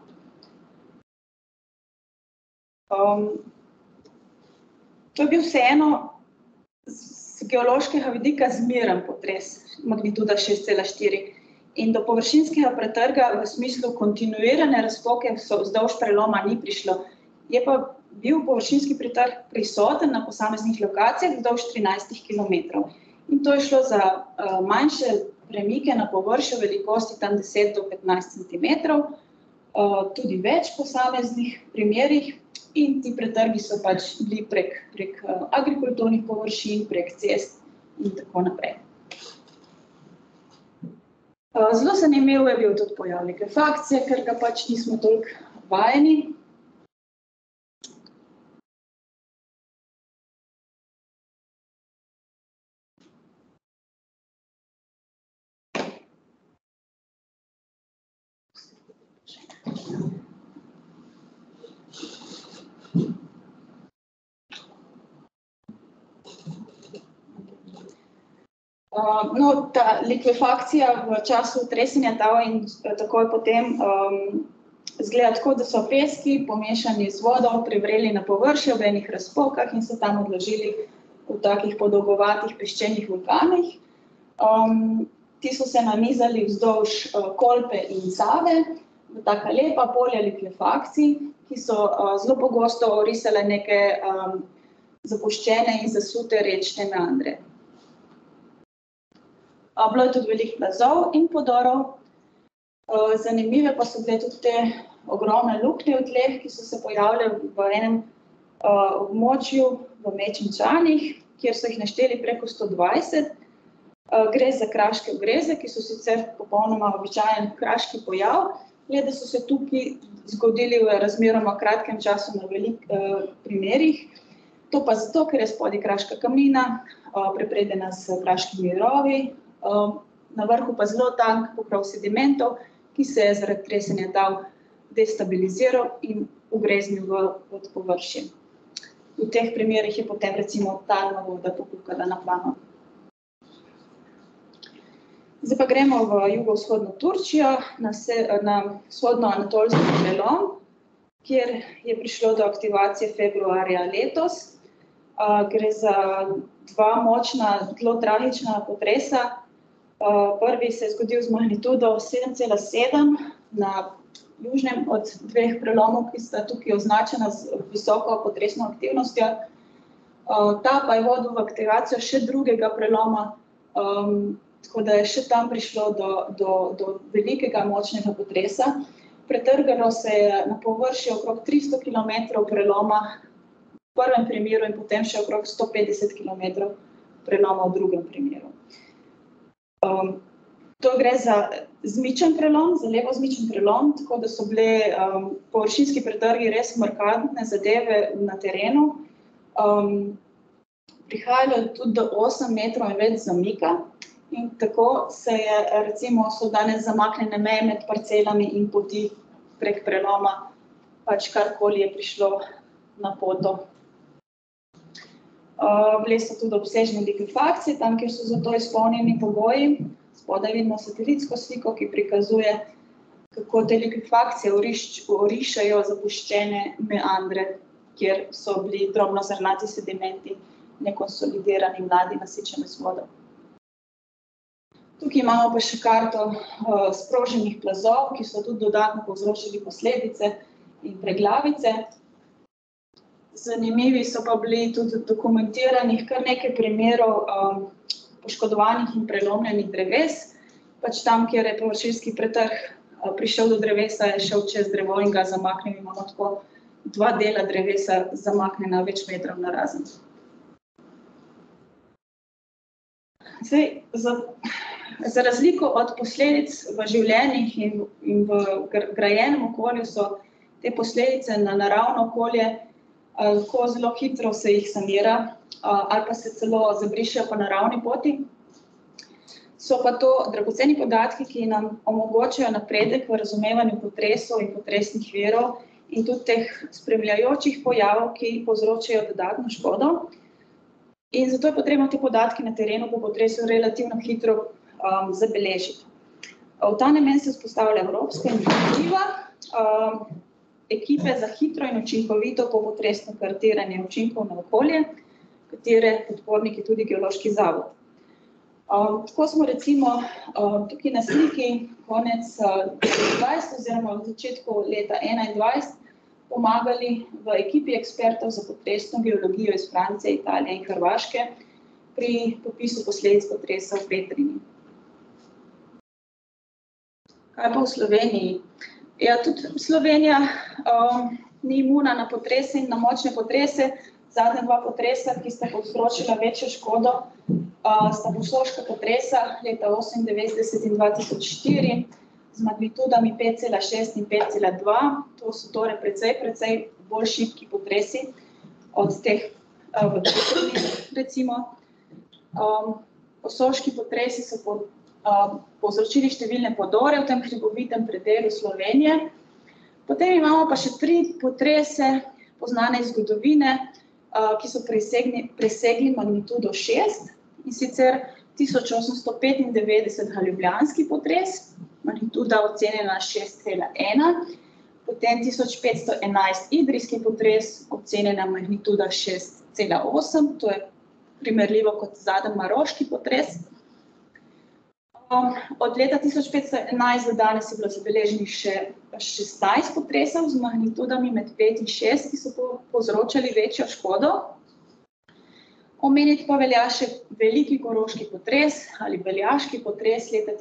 To je bil vseeno z geološkega vidika zmeren potres, magnituda 6,4. In do površinskega pretrga v smislu kontinuirane razpoke vzdolž preloma ni prišlo. Je pa bil površinski pretrg prisoten na posameznih lokacijah vzdolž 13 km. In to je šlo za manjše premike na površju velikosti tam 10 do 15 cm, tudi več posameznih primerih. In ti pretrgi so pač bili prek agrikulturnih površin, prek cest in tako naprej. Zelo zanimiv je bil tudi pojav likvefakcije, ker ga pač nismo toliko vajeni. Ta likvefakcija v času tresenja tal in takoj potem izgleda tako, da so peski pomešani z vodo privreli na površje v enih razpokah in se tam odložili v takih podolgovatih peščenih vulkanih. Ti so se nanizali vzdolž Kolpe in Save v taka lepa polja likvefakcij, ki so zelo pogosto orisale neke zapuščene in zasute rečne meandre. Bilo je tudi veliko plazov in podorov. Zanimive pa so bile tudi te ogromne luknje v tleh, ki so se pojavile v enem območju v Mečenčanih, kjer so jih našteli preko 120. Gre za kraške ogreze, ki so sicer popolnoma običajen kraški pojav, le da so se tukaj zgodili v razmeroma kratkem času na veliko primerih. To pa zato, ker je spodaj kraška kamnina, prepredena s kraškimi rovi, na vrhu pa zelo tank pokrov sedimentov, ki se je zaradi tresenja tal destabiliziral in ugreznil pod površje. V teh primerih je potem recimo talna voda popukala na plano. Zdaj pa gremo v jugovzhodno Turčijo, na vzhodno-anatolski prelom, kjer je prišlo do aktivacije februarja letos. Gre za dva močna, zelo tragična potresa. Prvi se je zgodil z magnitudo 7,7 na južnem od dveh prelomov, ki sta tukaj označena z visoko potresno aktivnostjo. Ta pa je vodil v aktivacijo še drugega preloma, tako da je še tam prišlo do velikega močnega potresa. Pretrgalo se je na površju okrog 300 km preloma v prvem primeru in potem še okrog 150 km preloma v drugem primeru. To gre za zmičen prelom, za levozmičen prelom, tako da so bile površinski pretrgi res markantne zadeve na terenu. Prihajalo je tudi do 8 metrov in več zamika in tako so danes zamaknjene meje med parcelami in poti prek preloma, pač karkoli je prišlo na poto. Bile so tudi obsežne likvifakcije, tam, kjer so za to izpolnjeni pogoji. Spodaj vidimo satelitsko sliko, ki prikazuje, kako te likvifakcije orišajo zapuščene meandre, kjer so bili drobnozrnati sedimenti nekonsolidirani, mladi, nasičeni z vodo. Tukaj imamo pa še karto sproženih plazov, ki so tudi dodatno povzročili posledice in preglavice. Zanimivi so pa bili tudi dokumentiranih kar nekaj primerov poškodovanih in prelomljenih dreves. Pač tam, kjer je površinski pretrg prišel do drevesa, je šel čez drevo in ga zamaknil. Imamo tako 2 dela drevesa zamaknjena več metrov narazen. Zdaj, za razliko od posledic v življenjih in v grajenem okolju so te posledice na naravno okolje, ko zelo hitro se jih sanira ali pa se celo zabrišejo po naravni poti. So pa to dragoceni podatki, ki nam omogočajo napredek v razumevanju potresov in potresnih virov in tudi teh spremljajočih pojavov, ki povzročajo dodatno škodo. In zato je potrebno te podatke na terenu po potresu relativno hitro zabeležiti. V ta namen se vzpostavlja evropska iniciativa, ekipe za hitro in učinkovito popotresno kartiranje učinkov na okolje, katere podpornik je tudi Geološki zavod. Tako smo recimo tukaj na sliki konec 2020 oziroma v začetku leta 2021 pomagali v ekipi ekspertov za potresno geologijo iz Francije, Italije in Hrvaške pri popisu posledic potresa v Petrini. Kaj pa v Sloveniji? Ja, tudi Slovenija ni imuna na potrese in na močne potrese. Zadnja 2 potresa, ki sta povzročila večjo škodo, sta Posoška potresa leta 1998 in 2004 z magnitudami 5,6 in 5,2. To so torej precej bolj šibki potresi od teh v Petrini, recimo. Posoški potresi so povzročili številne podore v tem hribovitem predelu Slovenije. Potem imamo pa še 3 potrese poznane iz zgodovine, ki so presegli magnitudo 6, in sicer 1895 ljubljanski potres, magnituda ocenjena 6,1, potem 1511 idrijski potres, ocenjena magnituda 6,8, to je primerljivo kot zadnji maroški potres. Od leta 1511 do danes je bilo zabeleženih še 16 potresov z magnitudami med 5 in 6, ki so povzročali večjo škodo. Omeniti pa velja še veliki koroški potres ali veljaški potres leta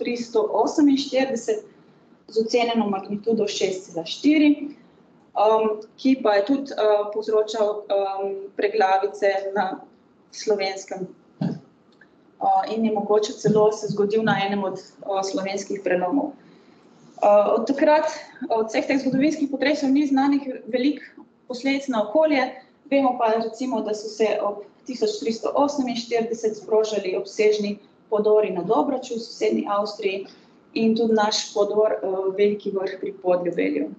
1348 z ocenjeno magnitudo 6,4, ki pa je tudi povzročal preglavice na Slovenskem. In je mogoče celo se zgodil na enem od slovenskih prelomov. Od takrat, od vseh teh zgodovinskih potresov ni znanih veliko posledic na okolje, vemo pa recimo, da so se ob 1348 sprožali obsežni podori na Dobraču v sosednji Avstriji in tudi naš podor Veliki vrh pri Podljubelju.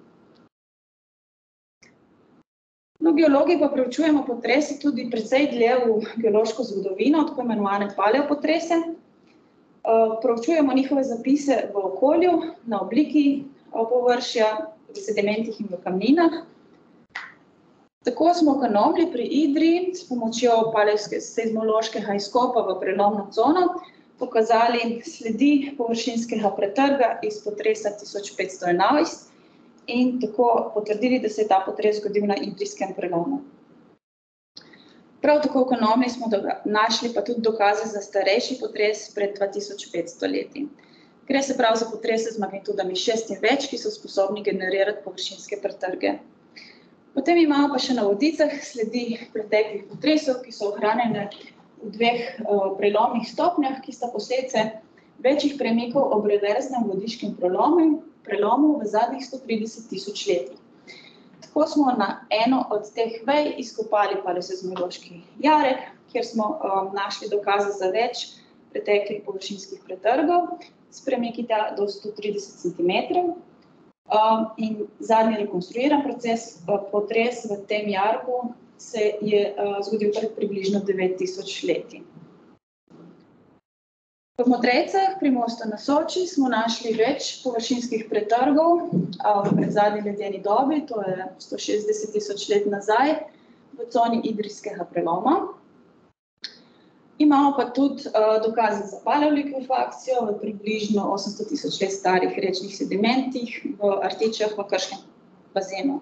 No, geologi pa preučujemo potrese tudi precej dlje v geološko zgodovino, tako imenovane paleopotrese. Proučujemo njihove zapise v okolju, na obliki površja, v sedimentih in v kamninah. Tako smo v Kanomlji pri Idriji s pomočjo paleoseizmološkega izkopa v prelomno cono pokazali sledi površinskega pretrga iz potresa 1511 in tako potrdili, da se je ta potres zgodil na idrijskem prelomu. Prav tako v Kanomlji smo našli pa tudi dokaze za starejši potres pred 2500 leti. Gre se prav za potrese z magnitudami 6 in več, ki so sposobni generirati površinske pretrge. Potem imamo pa še na Vodicah sledi preteklih potresov, ki so ohranjene v 2 prelomnih stopnjah, ki sta posledice večjih premikov ob reverznem vodiškem prelomu v zadnjih 130 tisoč letih. Tako smo na eno od teh vej izkopali paleoseizmološki jarek, kjer smo našli dokaze za več preteklih površinskih pretrgov s premiki do 130 cm. In zadnji rekonstruiran potres v tem jarku se je zgodil pred približno 9000 leti. V Modrejcah pri mostu na Soči smo našli več površinskih pretrgov v predzadnji ledeni dobi, to je 160 000 let nazaj, v coni Idrijskega preloma. Imamo pa tudi dokaze za paleolikvifakcijo v približno 800 000 let starih rečnih sedimentih v Artičah v Krškem bazenu.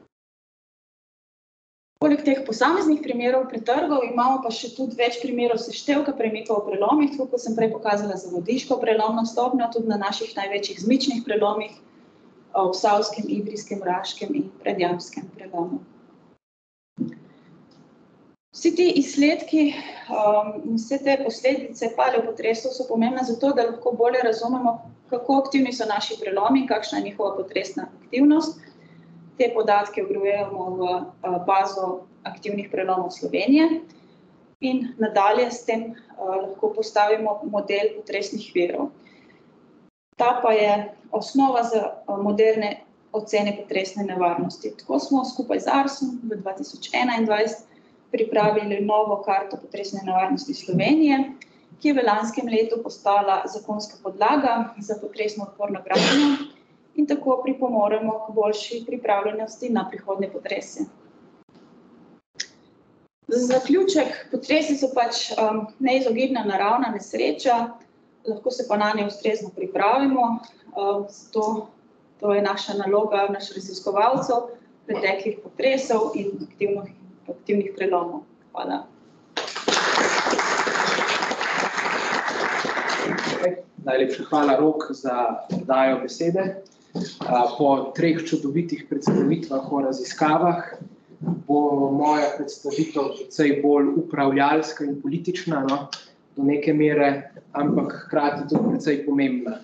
Poleg teh posameznih primerov pretrgov imamo pa še tudi več primerov seštevka premikov v prelomih, tako kot sem prej pokazala za Vodiško prelomno stopnjo, tudi na naših največjih zmičnih prelomih, v Savskem, Idrijskem, Raškem in Predjamskem prelomu. Vsi ti izsledki in vse te posledice paleopotresov so pomembne zato, da lahko bolje razumemo, kako aktivni so naši prelomi in kakšna je njihova potresna aktivnost. Te podatke vgrajujemo v bazo aktivnih prelomov Slovenije in nadalje s tem lahko postavimo model potresnih virov. Ta pa je osnova za moderne ocene potresne nevarnosti. Tako smo skupaj z Arsom v 2021 pripravili novo karto potresne nevarnosti Slovenije, ki je v lanskem letu postala zakonska podlaga za potresno odporno gradnjo in tako pripomoremo k boljši pripravljenosti na prihodnje potrese. Za zaključek, potresi so pač neizogibna naravna nesreča, lahko se pa nanje ustrezno pripravimo, zato to je naša naloga, naših raziskovalcev, preteklih potresov in aktivnih prelomov. Hvala. Najlepša hvala, Rok, za dajo besede. Po 3 čudovitih predstavitvah o raziskavah bo moja predstavitev precej bolj upravljalska in politična, do neke mere, ampak hkrati tudi precej pomembna.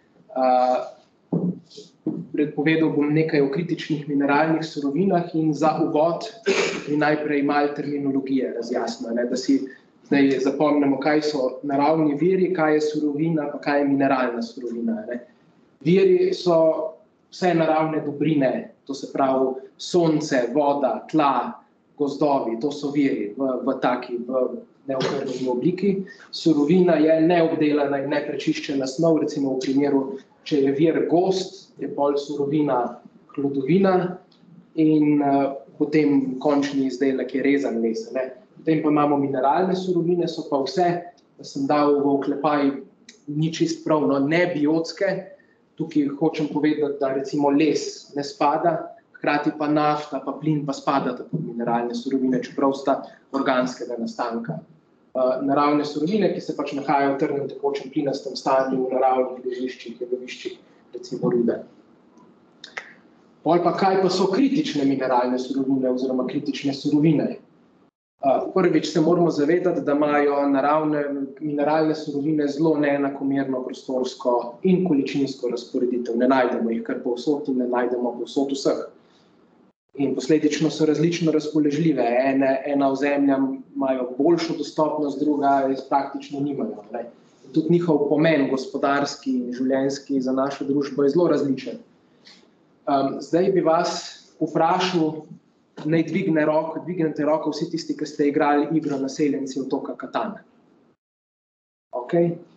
Povedal bom nekaj o kritičnih mineralnih surovinah in za uvod in najprej malo terminologije razjasnimo, da si zdaj zapomnimo, kaj so naravni viri, kaj je surovina, pa kaj je mineralna surovina. Viri so vse naravne dobrine, to se pravi sonce, voda, tla, gozdovi, to so viri v taki neokrnjeni obliki. Surovina je neobdelana in neprečiščena snov, recimo v primeru, če je vir gost, je pol surovina hlodovina in potem končni izdelek je rezan les. Potem pa imamo mineralne surovine, so pa vse, da sem dal v oklepaj, ni čist prav, ne biotske. Tukaj hočem povedati, da recimo les ne spada, hkrati pa nafta, pa plin pa spadata pod mineralne surovine, čeprav sta organskega nastanka. Naravne surovine, ki se pač nahajajo v trdnem tekočem plinastem stanju v naravnih ležiščih, recimo rude. Pol pa kaj pa so kritične mineralne surovine oziroma kritične surovine? Prvič se moramo zavedati, da imajo naravne mineralne surovine zelo neenakomerno prostorsko in količinsko razporeditev. Ne najdemo jih kar povsod in ne najdemo povsod vseh. In posledično so različno razpoložljive. Ena ozemlja imajo boljšo dostopnost, druga praktično nimajo. Tudi njihov pomen gospodarski in življenjski za našo družbo je zelo različen. Zdaj bi vas vprašal, naj dvignete roko vsi tisti, ki ste igrali igro Naseljenci otoka Katan. Ok,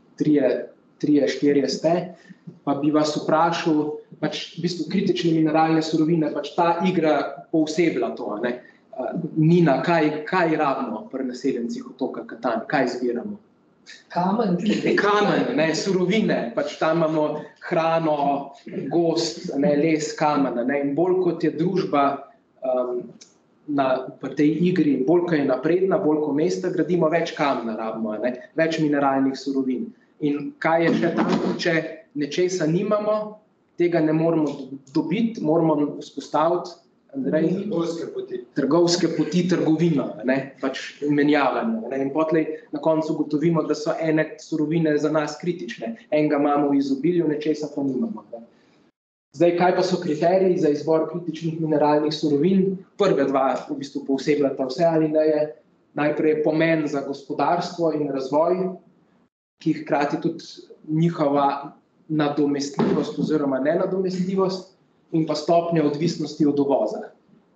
3-4 ste, pa bi vas vprašal, pač v bistvu kritične mineralne surovine, pač ta igra poosebla to, Nina, kaj rabimo pri Naseljencih otoka Katan, kaj zbiramo? Kamen, surovine, pač tam imamo hrano, gozd, les, kamen, in bolj kot je družba v tej igri, bolj ko je napredna, bolj ko mesta gradimo, več kamna rabimo, več mineralnih surovin. In kaj je še tam, če nečesa nimamo, tega ne moramo dobiti, moramo vzpostaviti, Andrej, trgovske poti, trgovino, pač menjavanje. In potlej na koncu ugotovimo, da so ene surovine za nas kritične. Enega imamo v izobilju, nečesa pa nimamo. Zdaj, kaj pa so kriteriji za izbor kritičnih mineralnih surovin? Prve dva v bistvu poosebljata vse alineje. Najprej je pomen za gospodarstvo in razvoj, ki hkrati tudi njihova nadomestljivost oziroma nenadomestljivost in pa stopnja odvisnosti od uvoza.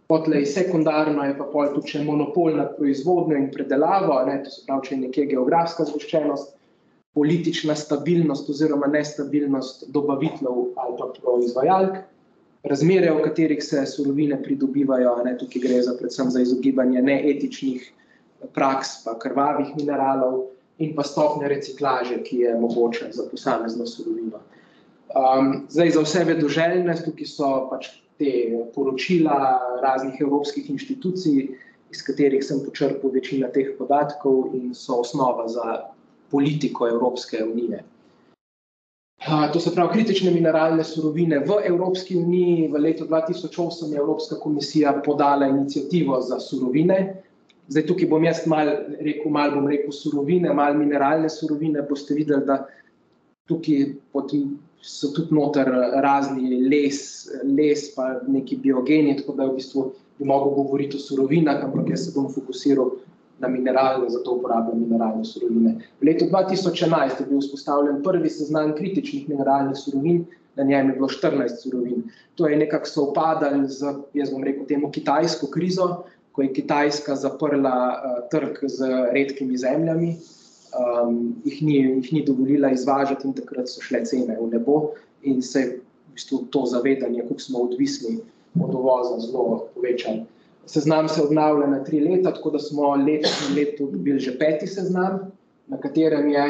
Potlej sekundarno je pa pol tudi še monopol nad proizvodnjo in predelavo, to se pravi, če je nekje geografska zgoščenost, politična stabilnost oziroma nestabilnost dobaviteljev ali pa proizvajalk, razmere, v katerih se surovine pridobivajo, tukaj gre predvsem za izogibanje neetičnih praks, pa krvavih mineralov in pa stopnja reciklaže, ki je mogoča za posamezno surovino. Zdaj, za vse vedoželjne, tukaj so pač te poročila raznih evropskih inštitucij, iz katerih sem počrpal večina teh podatkov in so osnova za politiko Evropske unije. To se pravi, kritične mineralne surovine v Evropski uniji. V letu 2008 je Evropska komisija podala iniciativo za surovine. Zdaj, tukaj bom jaz malo rekel surovine, malo mineralne surovine, boste videli, da tukaj so tudi noter razni les pa neki biogeni, tako da v bistvu bi mogel govoriti o surovinah, ampak jaz se bom fokusiral na mineralne, zato uporabljam mineralne surovine. V letu 2011 je bil vzpostavljen prvi seznam kritičnih mineralnih surovin, na njem je bilo 14 surovin. To je nekako sovpadalo z, jaz bom rekel temu, kitajsko krizo, ko je Kitajska zaprla trg z redkimi zemljami, jih ni dovolila izvažati in takrat so šle cene v nebo in se je v bistvu to zavedanje, koliko smo odvisni od uvoza, zelo povečali. Seznam se obnavlja na 3 leta, tako da smo leto dobili že 5. seznam, na katerem je,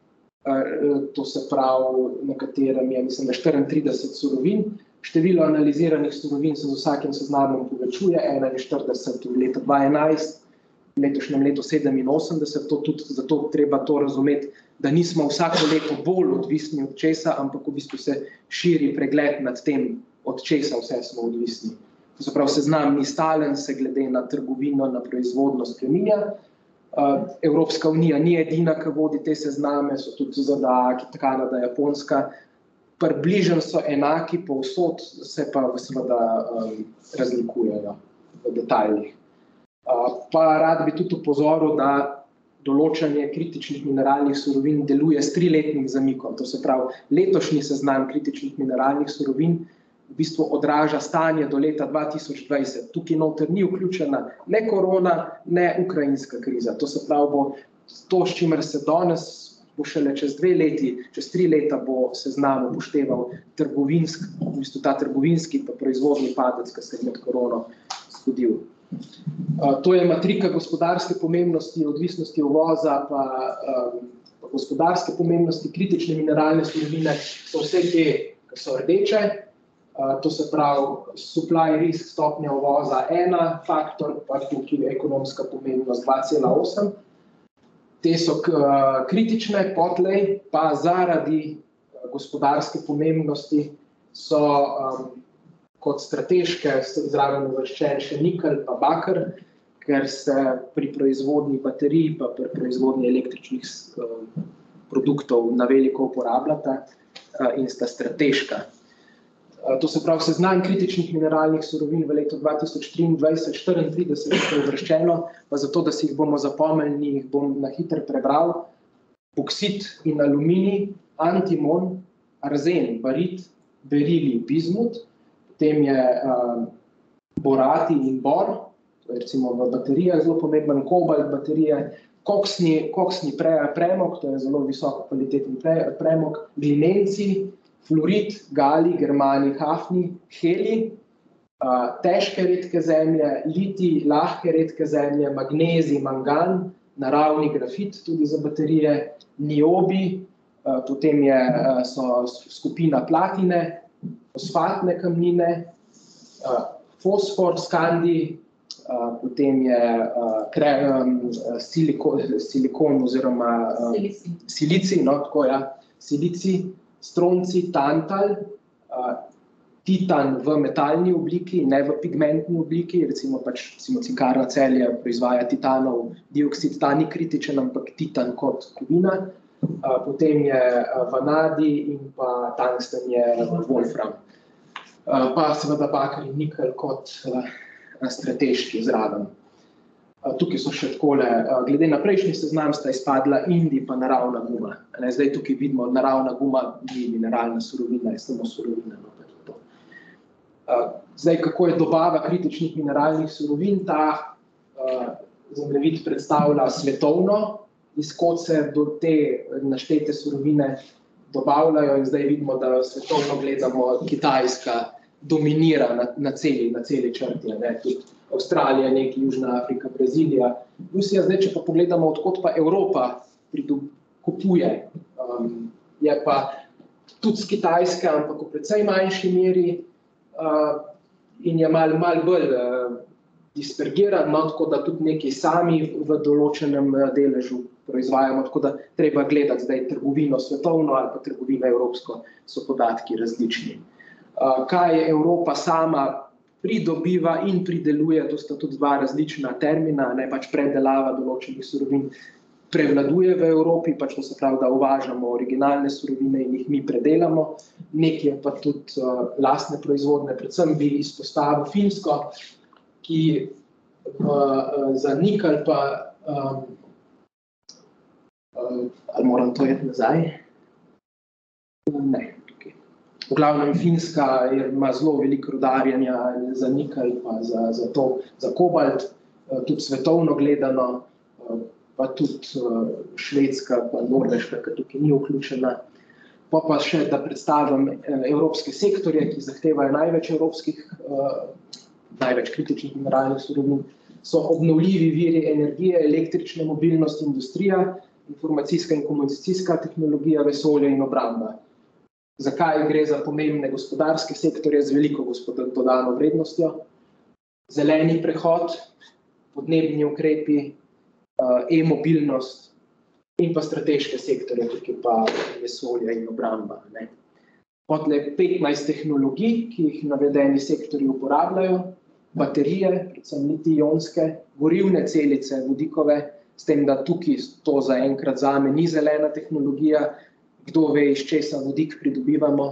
mislim, da 34 surovin. Število analiziranih surovin se z vsakim seznamom povečuje, 41 v letu 2011, v letošnjem letu 87, zato treba to razumeti, da nismo vsako leto bolj odvisni od česa, ampak v bistvu se širi pregled nad tem, od česa vse smo odvisni. To se pravi, seznam ni stalen, se glede na trgovino, na proizvodno spreminja. Evropska unija ni edina, ki vodi te sezname, so tudi ZDA, Kanada, Japonska. Približno so enaki, povsod se pa seveda razlikujejo v detaljih. Pa rad bi tudi upozoril, da določanje kritičnih mineralnih surovin deluje s 3-letnim zamikom. To se pravi, letošnji seznam kritičnih mineralnih surovin v bistvu odraža stanje do leta 2020. Tukaj noter ni vključena ne korona, ne ukrajinska kriza. To se pravi, bo to, s čimer se danes, bo šele čez 2 leti, čez 3 leta bo seznam upošteval ta trgovinski pa proizvodni padec, ki se je med korono zgodil. To je matrika gospodarske pomembnosti, odvisnosti uvoza pa gospodarske pomembnosti. Kritične mineralne surovine so vse te, ki so rdeče. To se pravi, supply risk, stopnja uvoza 1 faktor, pa tukaj ekonomska pomembnost 2,8. Te so kritične, potlej pa zaradi gospodarske pomembnosti so kot strateške zraven uvrščen še nikelj pa baker, ker se pri proizvodnji baterij pa pri proizvodnji električnih produktov na veliko uporabljata in sta strateška. To se pravi, seznam kritičnih mineralnih surovin v letu 2023-34 je uvrščeno, pa zato, da si jih bomo zapomnili, jih bom na hitro prebral. Boksit in aluminij, antimon, arzen, barit, beril, bismut, potem je borati in bor, to je recimo v baterijah zelo pomemben, kobalt baterije, koksni premog, to je zelo visoko kvaliteten premog, glinenci, fluorid, gali, germani, hafni, heli, težke redke zemlje, litij, lahke redke zemlje, magnezij, mangan, naravni grafit tudi za baterije, niobi, potem so skupina platine, fosfatne kamnine, fosfor, skandi, potem je silikon oziroma silicij, silicij, stronci, tantal, titan v metalni obliki, ne v pigmentni obliki, recimo Cinkarna Celje proizvaja titanov dioksid, ta ni kritičen, ampak titan kot kovina, potem je vanadij in pa tungsten je wolfram. Pa seveda baker in nikelj kot strateški zraven. Tukaj so še takole, glede na prejšnji seznam sta izpadla indi pa naravna guma. Zdaj tukaj vidimo, naravna guma ni mineralna surovina, je samo surovina. Zdaj, kako je dobava kritičnih mineralnih surovin, ta zemljevid predstavlja svetovno, iz kod se do te naštete surovine dobavljajo, in zdaj vidimo, da svetovno gledamo, Kitajska dominira na celi črti, ne, tudi Avstralija, nekaj Južna Afrika, Brazilija, Rusija. Zdaj, če pa pogledamo, odkot pa Evropa kupuje, je pa tudi z Kitajske, ampak v precej manjši meri, in je malo bolj dispergiran, no, tako da tudi nekaj sami v določenem deležu proizvajamo, tako da treba gledati zdaj trgovino svetovno ali pa trgovino evropsko, so podatki različni. Kaj Evropa sama pridobiva in prideluje, to sta tudi dva različna termina, ne, pač predelava določenih surovin prevladuje v Evropi, pač to se pravi, da uvažamo originalne surovine in jih mi predelamo, nekaj pa tudi lastne proizvodne, predvsem bi izpostavil Finsko, ki za nikelj pa, ali moram to jeti nazaj? Ne. V glavnem Finska ima zelo veliko rudarjenja za nikelj, pa za kobalt, tudi svetovno gledano, pa tudi Švedska, pa Norveška, ki tukaj ni vključena. Pa še, da predstavim evropske sektorje, ki zahtevajo največ kritičnih mineralnih surovin, so obnovljivi viri energije, električna mobilnost, industrija, informacijska in komunikacijska tehnologija, vesolje in obramba. Zakaj gre za pomembne gospodarske sektorje z veliko dodano vrednostjo? Zeleni prehod, podnebni ukrepi, e-mobilnost in pa strateške sektorje, tukaj pa vesolje in obramba. Potle 15 tehnologij, ki jih navedeni sektorji uporabljajo, baterije, predvsem litij-ionske, gorivne celice, vodikove, s tem, da tukaj to zaenkrat zame ni zelena tehnologija. Kdo ve, iz česa vodik pridobivamo?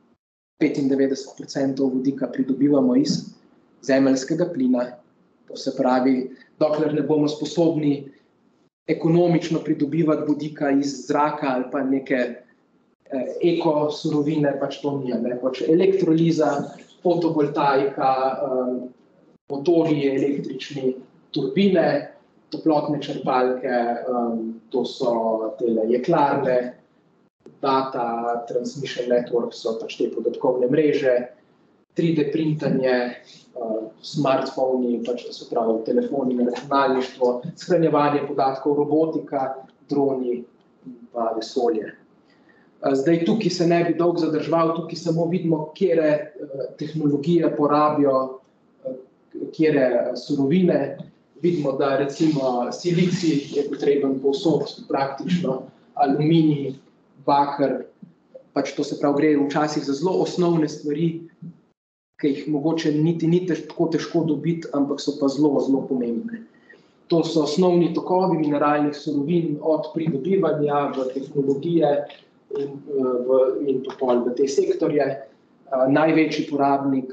95% vodika pridobivamo iz zemeljskega plina. To se pravi, dokler ne bomo sposobni ekonomično pridobivati vodika iz zraka ali pa neke ekosurovine, pač to ni. Pač elektroliza, fotovoltaika, motorji električni, turbine, toplotne črpalke, to so tele jeklarne, data transmission network, so pač te podatkovne mreže, 3D printanje, smartfoni, pač to se pravi telefoni in računalništvo, shranjevanje podatkov, robotika, droni in pa vesolje. Zdaj tukaj se ne bi dolgo zadrževal, tukaj samo vidimo, katere tehnologije porabijo, katere surovine. Vidimo, da recimo silicij je potreben povsod praktično, aluminij, baker, pač to se pravi, gre včasih za zelo osnovne stvari, ki jih mogoče niti ni tako težko dobiti, ampak so pa zelo pomembne. To so osnovni tokovi mineralnih surovin od pridobivanja v tehnologije in pol v te sektorje. Največji porabnik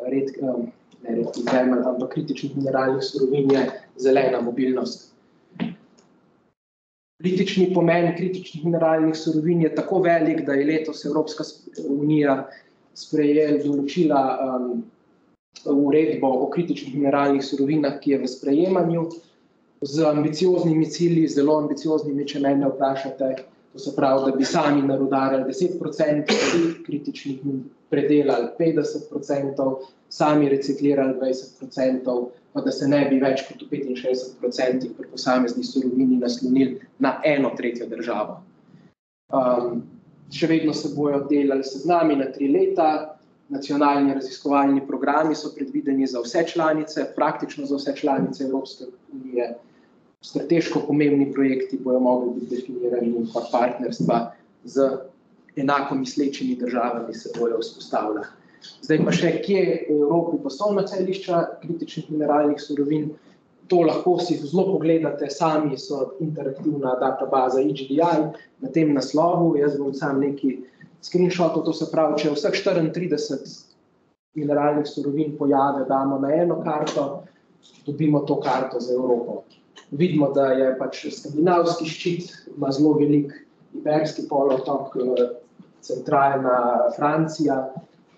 ampak kritičnih mineralnih surovin je zelena mobilnost. Politični pomen kritičnih mineralnih surovin je tako velik, da je letos Evropska unija določila uredbo o kritičnih mineralnih surovinah, ki je v sprejemanju, z ambicioznimi cilji, zelo ambicioznimi, če mene vprašate. To se pravi, da bi sami narudarjali 10%, kritičnih predelali 50%, sami reciklirali 20%, pa da se ne bi več kot v 65% pri posamezni surovini naslonili na 1/3 državo. Še vedno se bojo delali seznami na 3 leta, nacionalni raziskovalni programi so predvideni za vse članice, praktično za vse članice Evropske unije. Strateško pomembni projekti bojo mogli biti definirani in pa partnerstva z enako mislečimi državami se bojo vzpostavlja. Zdaj pa še, kje v Evropi poslovna celišča kritičnih mineralnih surovin, to lahko si zelo pogledate sami, so interaktivna databaza EGDI na tem naslovu. Jaz bom sam nekaj screenshotov, to se pravi, če vseh 34 mineralnih surovin pojave damo na eno karto, dobimo to karto za Evropo. Vidimo, da je pač skandinavski ščit, ima zelo velik Iberski polotok, centralna Francija,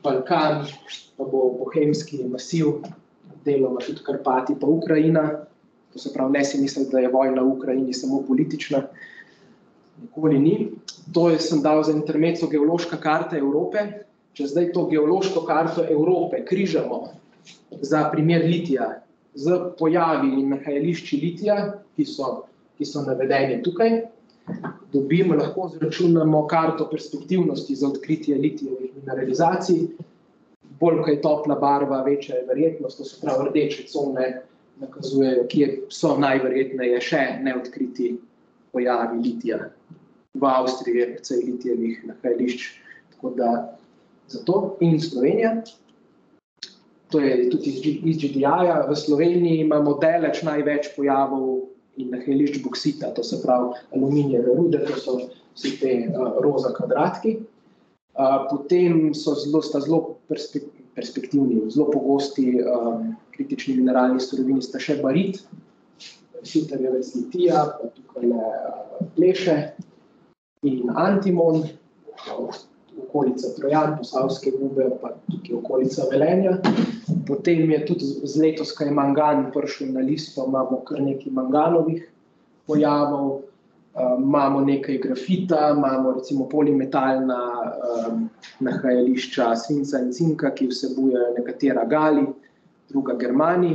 Balkan, pa bo Bohemski masiv, deloma tudi Karpati pa Ukrajina. To se pravi, ne si misliti, da je vojna v Ukrajini samo politična. Nikoli ni. To sem dal za intermezzo geološka karta Evrope. Če zdaj to geološko karto Evrope križamo za primer litija z pojavi in nahajališči litija, ki so navedeni tukaj, lahko zračunamo karto perspektivnosti za odkritje litijevih mineralizacij. Bolj, ko je topla barva, večja je verjetnost, to se pravi rdeče cone nakazujejo, kje so najverjetneje še neodkriti pojavi litija. V Avstriji je precej litijevih nahajališč, tako da zato in Slovenija. To je tudi iz GDI-ja. V Sloveniji imamo daleč največ pojavov in nahajališč boksita, to se pravi aluminijeve rude, to so vsi te roza kvadratki. Potem sta zelo perspektivni, zelo pogosti kritični mineralni surovini sta še barit, sitarjevec litija, pa tukaj pleše in antimon, okolica Trojan, Posavske gube, pa tukaj okolica Velenja. Potem je tudi z letos, ko je mangan prišel na listo, imamo kar nekaj manganovih pojavov, imamo nekaj grafita, imamo recimo polimetalna nahajališča svinca in cinka, ki vsebujejo nekatera gali, druga germani,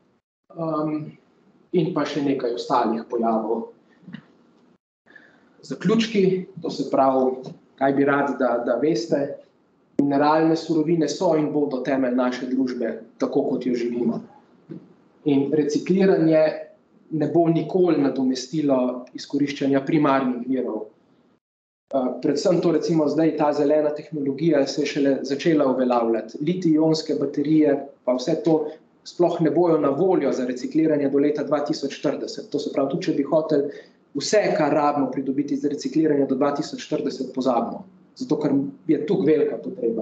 in pa še nekaj ostalih pojavov. Zaključki, to se pravi, kaj bi rad, da veste, mineralne surovine so in bodo temelj naše družbe, tako kot jo živimo. In recikliranje ne bo nikoli nadomestilo izkoriščanja primarnih virov. Predvsem to recimo zdaj ta zelena tehnologija se je šele začela uveljavljati. Litij-ionske baterije pa vse to sploh ne bojo na voljo za recikliranje do leta 2040. To se pravi, tudi če bi hoteli vse, kar rabimo pridobiti za recikliranje do 2040, pozabimo. Zato, ker je tukaj velika potreba.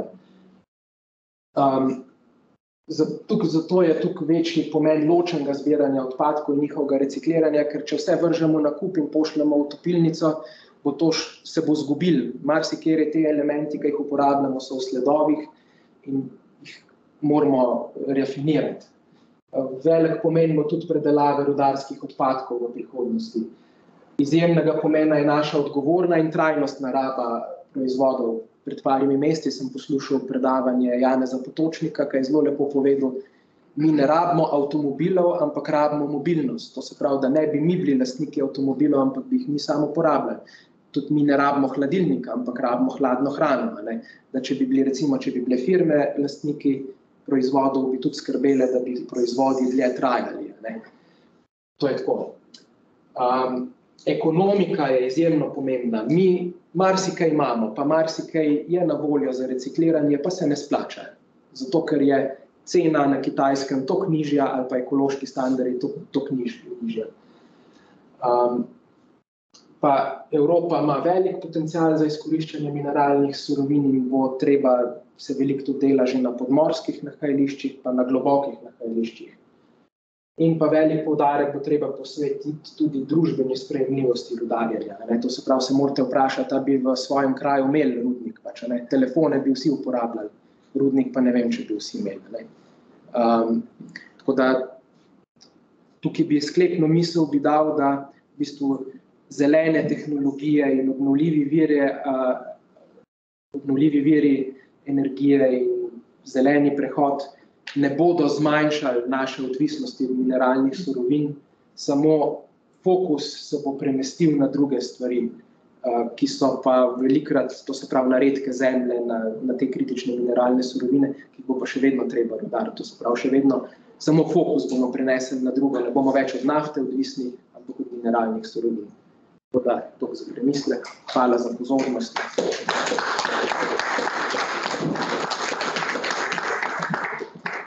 Zato je tukaj večji pomen ločenega zbiranja odpadkov in njihovega recikliranja, ker če vse vržemo na kup in pošljemo v topilnico, se bo zgubil. Marsikateri te elementi, ki jih uporabljamo, so v sledovih in jih moramo rafinirati. Velik pomen ima tudi predelave rudarskih odpadkov v prihodnosti. Izjemnega pomena je naša odgovorna in trajnostna raba proizvodov. Pred parimi meseci sem poslušal predavanje Janeza Potočnika, ki je zelo lepo povedal, mi ne rabimo avtomobilov, ampak rabimo mobilnost. To se pravi, da ne bi mi bili lastniki avtomobilov, ampak bi jih mi samo porabljali. Tudi mi ne rabimo hladilnika, ampak rabimo hladno hrano. Da če bi bile firme lastniki proizvodov, bi tudi skrbele, da bi proizvodi dlje trajali. To je tako. Ekonomika je izjemno pomembna. Mi marsikaj imamo, pa marsikaj je na voljo za recikliranje, pa se ne splača. Zato, ker je cena na Kitajskem toliko nižja ali pa ekološki standardi toliko nižja. Pa Evropa ima velik potencial za izkoriščanje mineralnih surovin in bo treba se veliko tudi dela že na podmorskih nahajališčih, pa na globokih nahajališčih. In pa velik poudarek bo treba posvetiti tudi družbeni sprejemljivosti rudarjenja. To se pravi, se morate vprašati, da bi v svojem kraju imeli rudnik. Telefone bi vsi uporabljali, rudnik pa ne vem, če bi vsi imeli. Tako da tukaj bi sklepno misel bi dal, da v bistvu zelene tehnologije in obnovljivi viri energije in zeleni prehod ne bodo zmanjšali naše odvisnosti od mineralnih surovin, samo fokus se bo premestil na druge stvari, ki so pa velikokrat, to se pravi na redke zemlje, na te kritične mineralne surovine, ki bo pa še vedno treba rudariti. To se pravi, še vedno samo fokus bomo prenesli na druge, ne bomo več od nafte odvisni, ampak od mineralnih surovin. Tako da, toliko za premislek. Hvala za pozornost.